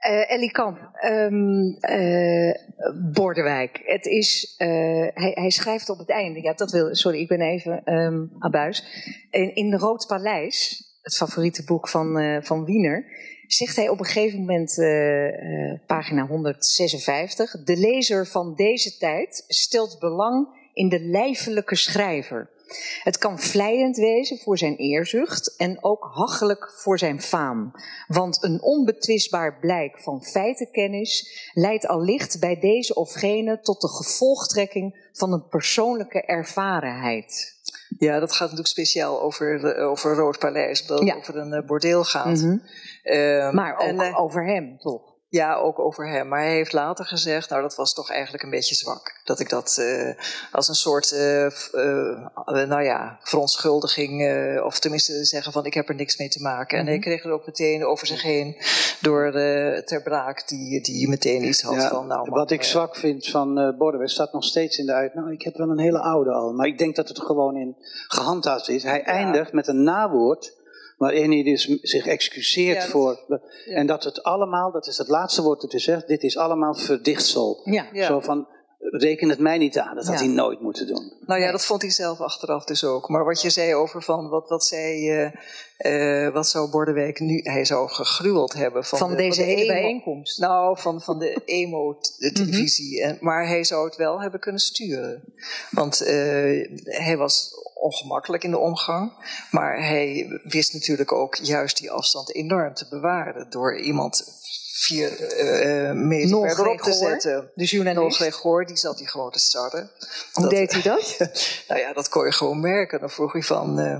Uh, Ellie Kamp, um, uh, Bordewijk. Het is, uh, hij, hij schrijft op het einde, ja, dat wil, sorry, ik ben even um, abuis. In, in Rood Paleis, het favoriete boek van, uh, van Wiener, zegt hij op een gegeven moment, uh, uh, pagina honderdzesenvijftig, de lezer van deze tijd stelt belang in de lijfelijke schrijver. Het kan vleiend wezen voor zijn eerzucht en ook hachelijk voor zijn faam. Want een onbetwistbaar blijk van feitenkennis leidt allicht bij deze of gene tot de gevolgtrekking van een persoonlijke ervarenheid. Ja, dat gaat natuurlijk speciaal over, over Rood Paleis, omdat het ja. over een bordeel gaat. Mm-hmm. Um, maar ook en, uh, over hem, toch? Ja, ook over hem. Maar hij heeft later gezegd, nou dat was toch eigenlijk een beetje zwak. Dat ik dat uh, als een soort, uh, uh, nou ja, verontschuldiging, uh, of tenminste zeggen van ik heb er niks mee te maken. Mm-hmm. En hij kreeg er ook meteen over zich heen door uh, Ter Braak, die, die meteen iets had ja, van... Nou, wat ik uh, zwak vind van uh, Bordewijk staat nog steeds in de uit. Nou, ik heb wel een hele oude al, maar ik denk dat het er gewoon in gehandhaafd is. Hij ja. eindigt met een nawoord waarin hij dus zich excuseert ja, dat, voor... Ja. En dat het allemaal, dat is het laatste woord dat hij zegt, dit is allemaal verdichtsel. Ja. Ja. Zo van, reken het mij niet aan, dat had ja. hij nooit moeten doen. Nou ja, dat vond hij zelf achteraf dus ook. Maar wat je zei over van, wat, wat zei... Uh, Uh, wat zou Bordewijk nu... Hij zou gegruweld hebben van, van de, deze van de hele emo, bijeenkomst. Nou, van, van de emo-televisie. Mm-hmm. Maar hij zou het wel hebben kunnen sturen. Want uh, hij was ongemakkelijk in de omgang. Maar hij wist natuurlijk ook juist die afstand enorm te bewaren. Door iemand vier uh, meter verderop te zetten. De journalist. Gregor, die zat hier gewoon te sarren. Hoe dat, deed hij dat? Nou ja, dat kon je gewoon merken. Dan vroeg hij van... Uh,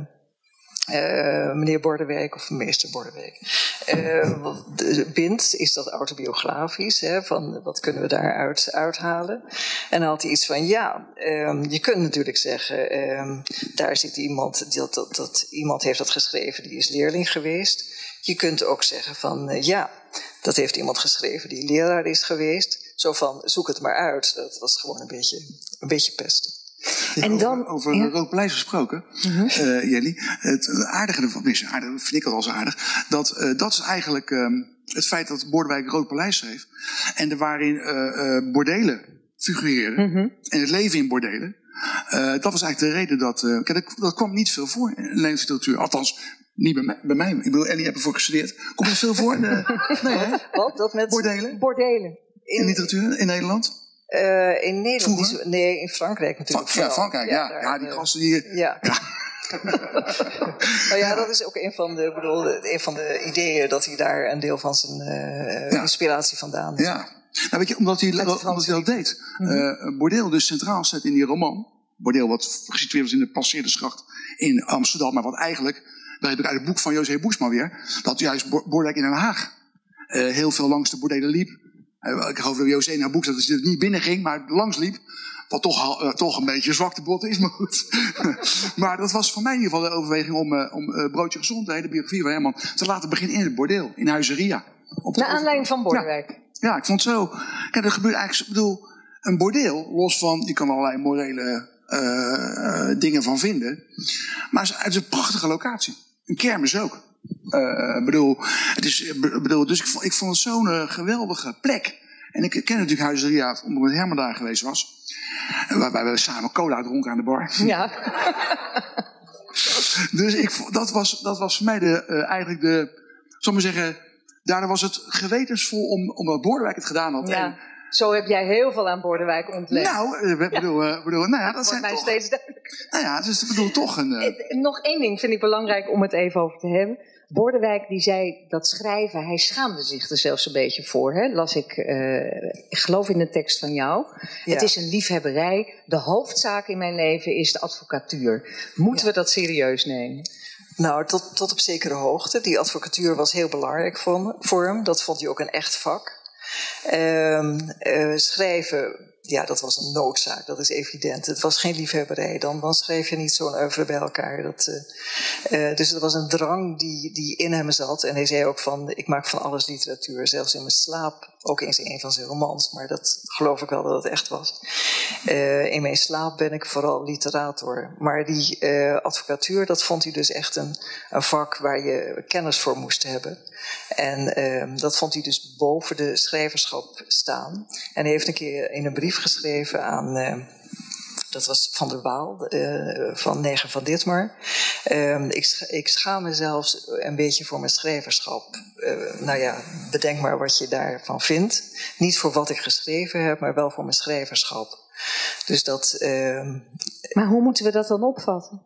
Uh, meneer Bordewijk of meester Bordewijk. Uh, de Bind, is dat autobiografisch? Hè, van wat kunnen we daaruit uithalen? En dan had hij iets van, ja, um, je kunt natuurlijk zeggen, um, daar zit iemand, dat, dat, dat, iemand heeft dat geschreven, die is leerling geweest. Je kunt ook zeggen van, uh, ja, dat heeft iemand geschreven die leraar is geweest. Zo van, zoek het maar uit. Dat was gewoon een beetje, een beetje pesten. Ja, en dan, over over ja. Rood Paleis gesproken, uh-huh. uh, Jelly. Het aardige ervan, is aardig, vind ik het als aardig, dat uh, dat is eigenlijk um, het feit dat Bordewijk Rood Paleis schreef. En er waarin uh, uh, bordelen figureerden. Uh-huh. En het leven in bordelen. Uh, dat was eigenlijk de reden dat... Uh, kijk, dat, dat kwam niet veel voor in de Nederlandse literatuur. Althans, niet bij mij. Bij mij. Ik bedoel, Ellie heeft ervoor gestudeerd. Komt er veel voor? De, nee, hè? Wat? Dat met bordelen? Bordelen. In, in literatuur in Nederland? Uh, in Nederland, niet zo, nee, in Frankrijk natuurlijk. Van, ja, Frankrijk, ja. Ja, ja die gasten die... Ja. ja. Nou ja, dat is ook een van de, bedoel, een van de ideeën dat hij daar een deel van zijn uh, ja. inspiratie vandaan heeft. Ja, nou, weet je, omdat hij, omdat hij dat deed. Mm-hmm. Uh, Bordeel dus centraal zet in die roman. Bordeel wat gesitueerd was in de Passeerdersgracht in Amsterdam. Maar wat eigenlijk, dat heb ik uit het boek van José Boersma weer, dat juist Bordewijk in Den Haag uh, heel veel langs de bordelen liep. Ik geloof dat José naar boek zat dat hij er niet binnen ging, maar langs liep. Wat toch, uh, toch een beetje zwaktebot is, maar goed. Maar dat was voor mij in ieder geval de overweging om, uh, om uh, Broodje Gezond, de hele biografie van Herman, te laten beginnen in het bordeel, in Huizeria. Naar aanleiding van Bordewijk. Ja, ja, ik vond het zo. Kijk, er gebeurt eigenlijk, ik bedoel, een bordeel, los van, je kan allerlei morele uh, uh, dingen van vinden. Maar het is een prachtige locatie. Een kermis ook. Uh, bedoel, het is, bedoel, dus ik vond, ik vond het zo'n uh, geweldige plek. En ik ken natuurlijk Huizeria, omdat met Herman daar geweest was. Waarbij we samen cola dronken aan de bar. Ja. Dus ik, dat, was, dat was voor mij de, uh, eigenlijk de, zal ik maar zeggen, daardoor was het gewetensvol om, omdat Bordewijk het gedaan had. Ja. En, zo heb jij heel veel aan Bordewijk ontlegd. Nou, ik bedoel, ja. bedoel, nou ja, dat, dat zijn mij toch, steeds duidelijk. Nou ja, dus ik bedoel toch een... Uh... Nog één ding vind ik belangrijk om het even over te hebben. Bordewijk die zei dat schrijven, hij schaamde zich er zelfs een beetje voor. Hè? Las ik, uh, ik geloof in de tekst van jou. Ja. Het is een liefhebberij. De hoofdzaak in mijn leven is de advocatuur. Moeten ja. we dat serieus nemen? Nou, tot, tot op zekere hoogte. Die advocatuur was heel belangrijk voor, me, voor hem. Dat vond hij ook een echt vak. Uh, uh, schrijven ja, dat was een noodzaak, dat is evident. Het was geen liefhebberij, dan, dan schreef je niet zo'n oeuvre bij elkaar. Dat, uh, uh, dus het was een drang die, die in hem zat. En hij zei ook van, ik maak van alles literatuur, zelfs in mijn slaap. Ook eens in een van zijn romans, maar dat geloof ik wel dat het echt was. Uh, in mijn slaap ben ik vooral literator. Maar die uh, advocatuur, dat vond hij dus echt een, een vak waar je kennis voor moest hebben. En uh, dat vond hij dus boven de schrijverschap staan. En hij heeft een keer in een brief geschreven aan... Uh, dat was Van der Waal, uh, van Neger van Ditmar. Uh, ik, sch- ik schaam me zelfs een beetje voor mijn schrijverschap. Uh, nou ja, bedenk maar wat je daarvan vindt. Niet voor wat ik geschreven heb, maar wel voor mijn schrijverschap. Dus dat... Uh, maar hoe moeten we dat dan opvatten?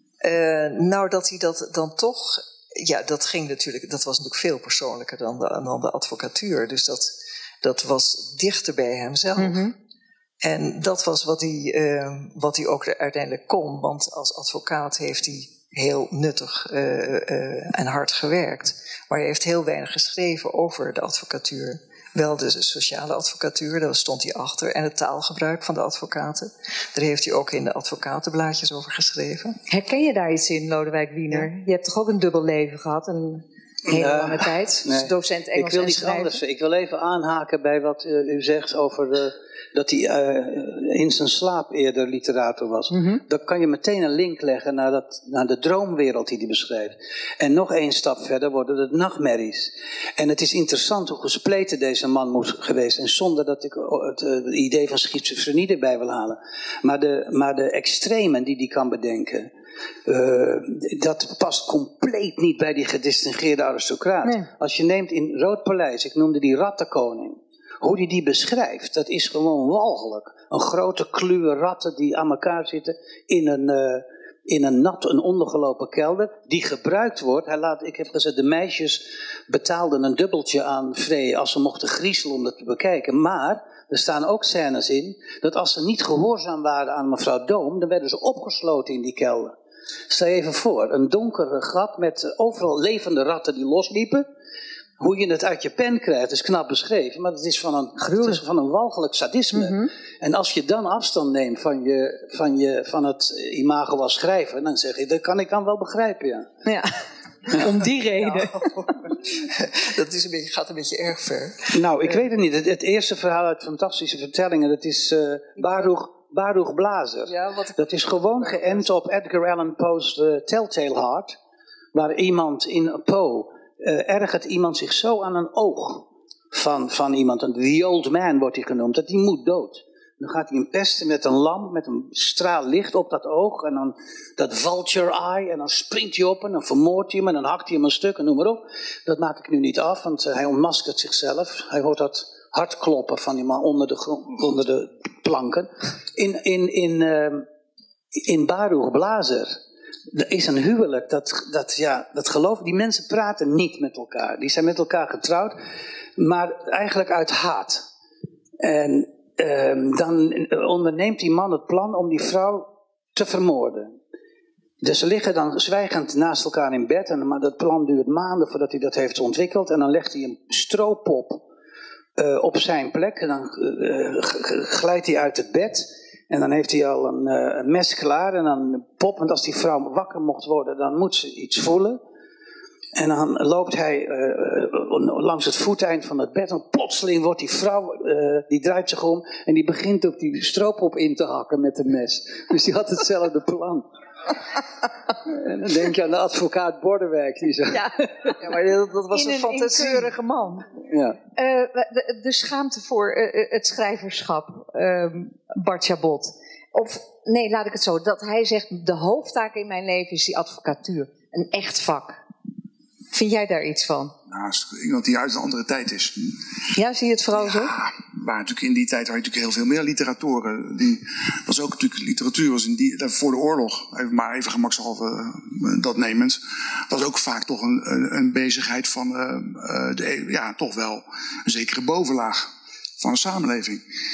Uh, nou, dat hij dat dan toch... Ja, dat ging natuurlijk... Dat was natuurlijk veel persoonlijker dan de, dan de advocatuur. Dus dat, dat was dichter bij hemzelf. Mm-hmm. En dat was wat hij, uh, wat hij ook uiteindelijk kon. Want als advocaat heeft hij heel nuttig uh, uh, en hard gewerkt. Maar hij heeft heel weinig geschreven over de advocatuur. Wel de sociale advocatuur, daar stond hij achter. En het taalgebruik van de advocaten. Daar heeft hij ook in de advocatenblaadjes over geschreven. Herken je daar iets in, Lodewijk Wiener? Ja. Je hebt toch ook een dubbel leven gehad? Een hele uh, lange tijd. Nee. Docent Engels ik wil en iets schrijven. anders. Ik wil even aanhaken bij wat uh, u zegt over... de dat hij uh, in zijn slaap eerder literator was. Mm-hmm. Dan kan je meteen een link leggen naar, dat, naar de droomwereld die hij beschrijft. En nog één stap verder worden het nachtmerries. En het is interessant hoe gespleten deze man moet geweest. En zonder dat ik het, het idee van schizofrenie erbij wil halen. Maar de, maar de extremen die hij kan bedenken... Uh, dat past compleet niet bij die gedistingeerde aristocraat. Nee. Als je neemt in Rood Paleis, ik noemde die rattenkoning... Hoe hij die beschrijft, dat is gewoon walgelijk. Een grote kluwe ratten die aan elkaar zitten in een, uh, in een nat, een ondergelopen kelder. Die gebruikt wordt. Hij laat, ik heb gezegd, de meisjes betaalden een dubbeltje aan Vree als ze mochten griezelen om dat te bekijken. Maar er staan ook scènes in dat als ze niet gehoorzaam waren aan mevrouw Doom, dan werden ze opgesloten in die kelder. Stel je even voor, een donkere gat met overal levende ratten die losliepen. Hoe je het uit je pen krijgt is knap beschreven, maar het is van een, het is van een walgelijk sadisme. Mm-hmm. En als je dan afstand neemt van, je, van, je, van het imago als schrijver, dan zeg je, dat kan ik dan wel begrijpen, ja. Ja, om die reden. Ja. Dat is een beetje, gaat een beetje erg ver. Nou, ik uh, weet het niet. Het, het eerste verhaal uit Fantastische Vertellingen, dat is uh, Baruch, Baruch Blazer. Ja, wat... Dat is gewoon geënt op Edgar Allan Poe's uh, Telltale Heart, waar iemand in Poe... Uh, ergert iemand zich zo aan een oog van, van iemand, een the old man wordt hij genoemd, dat die moet dood. Dan gaat hij hem pesten met een lamp, met een straal licht op dat oog, en dan dat vulture eye, en dan springt hij op en dan vermoordt hij hem en dan hakt hij hem een stuk en noem maar op. Dat maak ik nu niet af, want uh, hij ontmaskert zichzelf. Hij hoort dat hartkloppen van die man onder de, onder de planken. In, in, in, uh, in Baruch Blazer. Er is een huwelijk, dat, dat, ja, dat geloof, die mensen praten niet met elkaar. Die zijn met elkaar getrouwd, maar eigenlijk uit haat. En uh, dan onderneemt die man het plan om die vrouw te vermoorden. Dus ze liggen dan zwijgend naast elkaar in bed, en, maar dat plan duurt maanden voordat hij dat heeft ontwikkeld. En dan legt hij een stroopop uh, op zijn plek, en dan uh, glijdt hij uit het bed... En dan heeft hij al een, uh, een mes klaar en dan een pop. Want als die vrouw wakker mocht worden, dan moet ze iets voelen. En dan loopt hij uh, langs het voeteind van het bed. En plotseling wordt die vrouw, uh, die draait zich om. En die begint op die stroopop in te hakken met een mes. Dus die had hetzelfde plan. En dan denk je aan de advocaat Bordewijk. Die zo. Ja, ja, maar dat, dat was In een fantasie. Een keurige man. Ja. Uh, de, de schaamte voor uh, het schrijverschap, uh, Bart Chabot. Of, nee, laat ik het zo. Dat hij zegt, de hoofdtaak in mijn leven is die advocatuur. Een echt vak. Vind jij daar iets van? Nou, ik denk dat die uit een andere tijd is. Ja, zie je het vooral ja, zo? Maar natuurlijk in die tijd had je natuurlijk heel veel meer literatoren. Die was ook natuurlijk, literatuur was in die, voor de oorlog, even, maar even gemakshalve uh, dat nemend, was ook vaak toch een, een, een bezigheid van uh, de, ja, toch wel een zekere bovenlaag van de samenleving.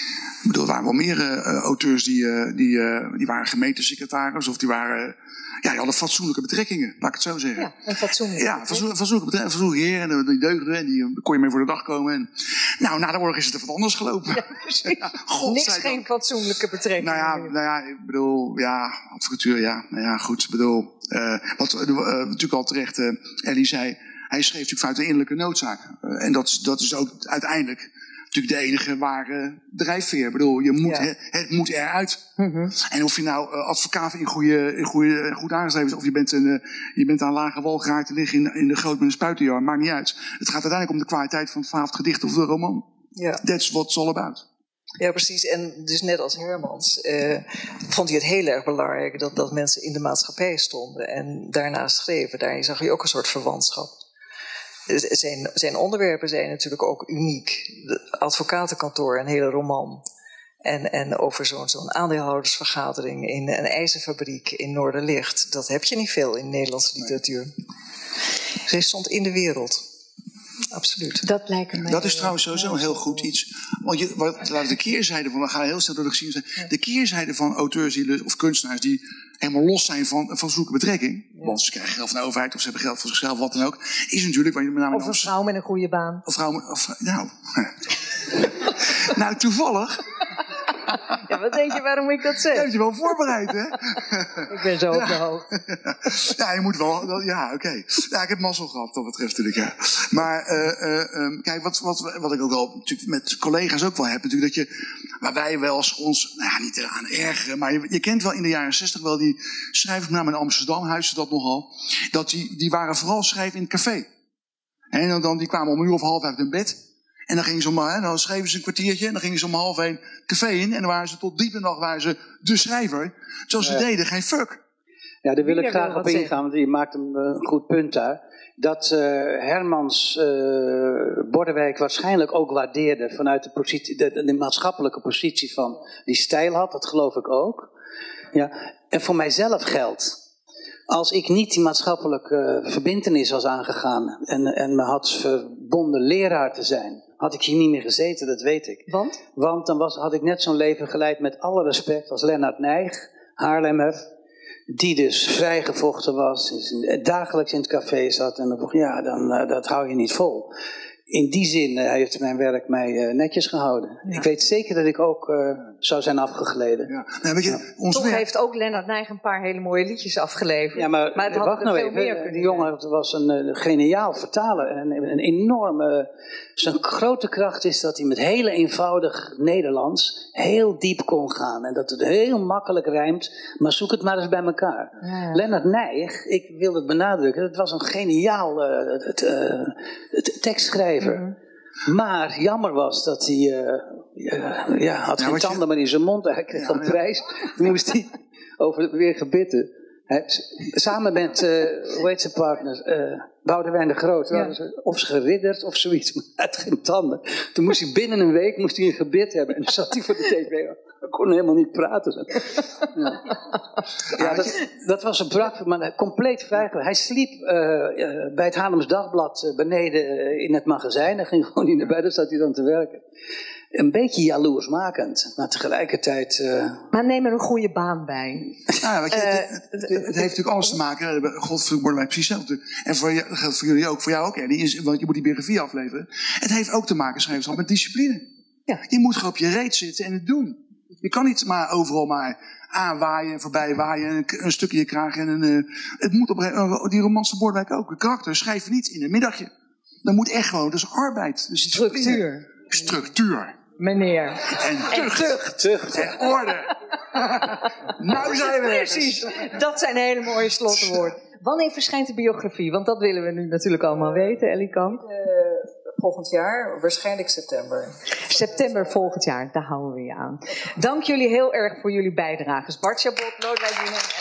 Ik bedoel, er waren wel meer uh, auteurs die, uh, die, uh, die waren gemeentesecretaris of die waren... Uh, ja, die hadden fatsoenlijke betrekkingen, laat ik het zo zeggen. Ja, een fatsoenlijke Ja, fatsoenlijke, fatsoenlijke betrekkingen, fatsoenlijke heren, en die deugden, en die uh, kon je mee voor de dag komen. En, nou, na de oorlog is het er wat anders gelopen. Ja, ja, niks geen fatsoenlijke betrekkingen. Nou ja, nou ja, ik bedoel, ja, advocatuur, ja, nou ja, goed, ik bedoel... Uh, wat uh, uh, natuurlijk al terecht, uh, Ellie zei... Hij schreef natuurlijk vanuit de innerlijke noodzaak. Uh, en dat, dat is ook uiteindelijk natuurlijk de enige ware drijfveer. Ik bedoel, je moet, ja. het, het moet eruit. Mm-hmm. En of je nou uh, advocaat in goede, in goede, goed aangeschreven is... of je bent, een, uh, je bent aan lage wal geraakt te liggen in, in de groot met een spuitenjar, maakt niet uit. Het gaat uiteindelijk om de kwaliteit van het verhaal, het gedicht of de roman. Ja. That's what it's all about. Ja, precies. En dus net als Hermans uh, vond hij het heel erg belangrijk... Dat, dat mensen in de maatschappij stonden en daarnaast schreven. Daarin zag je ook een soort verwantschap. Zijn, zijn onderwerpen zijn natuurlijk ook uniek. Het advocatenkantoor, een hele roman. En, en over zo'n, zo'n aandeelhoudersvergadering in een ijzerfabriek in Noorderlicht. Dat heb je niet veel in Nederlandse literatuur. Zij stond in de wereld. Absoluut. Dat lijkt me. Dat is trouwens sowieso heel goed iets. Want je, wat, laat de keerzijde van, we gaan heel snel door de geschiedenis zijn. De keerzijde van auteurs of kunstenaars die helemaal los zijn van, van zoeken betrekking. Ja. Want ze krijgen geld van de overheid of ze hebben geld voor zichzelf, wat dan ook. Is natuurlijk, waar je met name of een vrouw met een goede baan. Of vrouw met, of, nou. Nou, toevallig. Ja, wat denk je waarom ik dat zeg? Je hebt je wel voorbereid, hè? Ik ben zo op de hoogte. Ja, je moet wel... Ja, oké. Okay. Ja, ik heb mazzel gehad, dat betreft natuurlijk, ja. Maar, uh, uh, um, kijk, wat, wat, wat ik ook wel natuurlijk met collega's ook wel heb, natuurlijk, dat je... Waar wij wel eens ons, nou ja, niet aan ergeren, maar je, je kent wel in de jaren zestig wel die schrijvers, met name in Amsterdam, huisden dat nogal, dat die, die waren vooral schrijven in het café. En dan, dan die kwamen om een uur of half uit hun bed. En dan gingen ze om, hè, dan schreven ze een kwartiertje en dan gingen ze om half één café in. En dan waren ze tot diep in de nacht waren ze de schrijver. Zoals ze ja. deden, geen fuck. Ja, daar wil ik graag op ingaan, want je maakt een uh, goed punt daar. Dat uh, Hermans uh, Bordewijk waarschijnlijk ook waardeerde vanuit de, positie, de, de maatschappelijke positie van die stijl had. Dat geloof ik ook. Ja. En voor mijzelf geldt. Als ik niet die maatschappelijke uh, verbintenis was aangegaan en, en me had verbonden leraar te zijn, had ik hier niet meer gezeten, dat weet ik. Want? Want dan was, had ik net zo'n leven geleid, met alle respect, als Lennart Nijg, Haarlemmer, die dus vrijgevochten was, dus dagelijks in het café zat en dan dacht ja, dan, uh, dat hou je niet vol. In die zin uh, heeft mijn werk mij uh, netjes gehouden. Ja. Ik weet zeker dat ik ook uh, zou zijn afgegleden. Ja. Nou, weet je, ja. Ons Toch werk... heeft ook Lennart Nijg een paar hele mooie liedjes afgeleverd. Ja, maar, maar het had wacht nou even. Meer die jongen was een uh, geniaal vertaler. En een, een enorme... Uh, zijn grote kracht is dat hij met hele eenvoudig Nederlands heel diep kon gaan. En dat het heel makkelijk rijmt. Maar zoek het maar eens bij elkaar. Ja, ja. Lennart Nijg, ik wil het benadrukken. Het was een geniaal uh, het, uh, het tekstschrijver. Mm-hmm. Maar jammer was dat hij uh, uh, ja, had ja, geen tanden je... maar in zijn mond. Hij kreeg ja, een ja. prijs. Toen moest hij over weer gebitten. Hij, samen met, uh, hoe heet zijn partner, uh, Boudewijn de Groot. Ja. Ze, of ze geridderd of zoiets, maar hij had geen tanden. Toen moest hij binnen een week moest hij een gebit hebben. En dan zat hij voor de tv. Hij kon helemaal niet praten. Ja, ja dat, dat was een brak, maar compleet vrijgeleid. Hij sliep uh, uh, bij het Haarlems Dagblad uh, beneden uh, in het magazijn. Hij ging gewoon niet naar buiten, zat hij dan te werken. Een beetje jaloersmakend, maar tegelijkertijd... Uh... Maar neem er een goede baan bij. Nou, weet je, uh, het, het, het, het heeft natuurlijk alles te maken, Godfried Bordewijk precies hetzelfde. En voor, je, dat geldt voor jullie ook, voor jou ook, Eddie, want je moet die biografie afleveren. Het heeft ook te maken, schrijverschap, met discipline. Ja. Je moet gewoon op je reet zitten en het doen. Je kan niet maar overal maar aanwaaien en voorbij waaien, een, een stukje je kraag en een... Uh, het moet op uh, die romans van Bordewijk ook. Een karakter schrijf je niet in een middagje. Dat moet echt gewoon, dat is arbeid. Dus structuur. Structuur. Meneer. En tucht. En, tucht. tucht. En orde. Nou zijn we precies. Dat zijn hele mooie slotwoorden. Wanneer verschijnt de biografie? Want dat willen we nu natuurlijk allemaal weten, Ellie Kamp. Uh, volgend jaar, waarschijnlijk september. September volgend jaar, daar houden we je aan. Dank jullie heel erg voor jullie bijdrages. Bart Chabot, Lodewijk Wiener.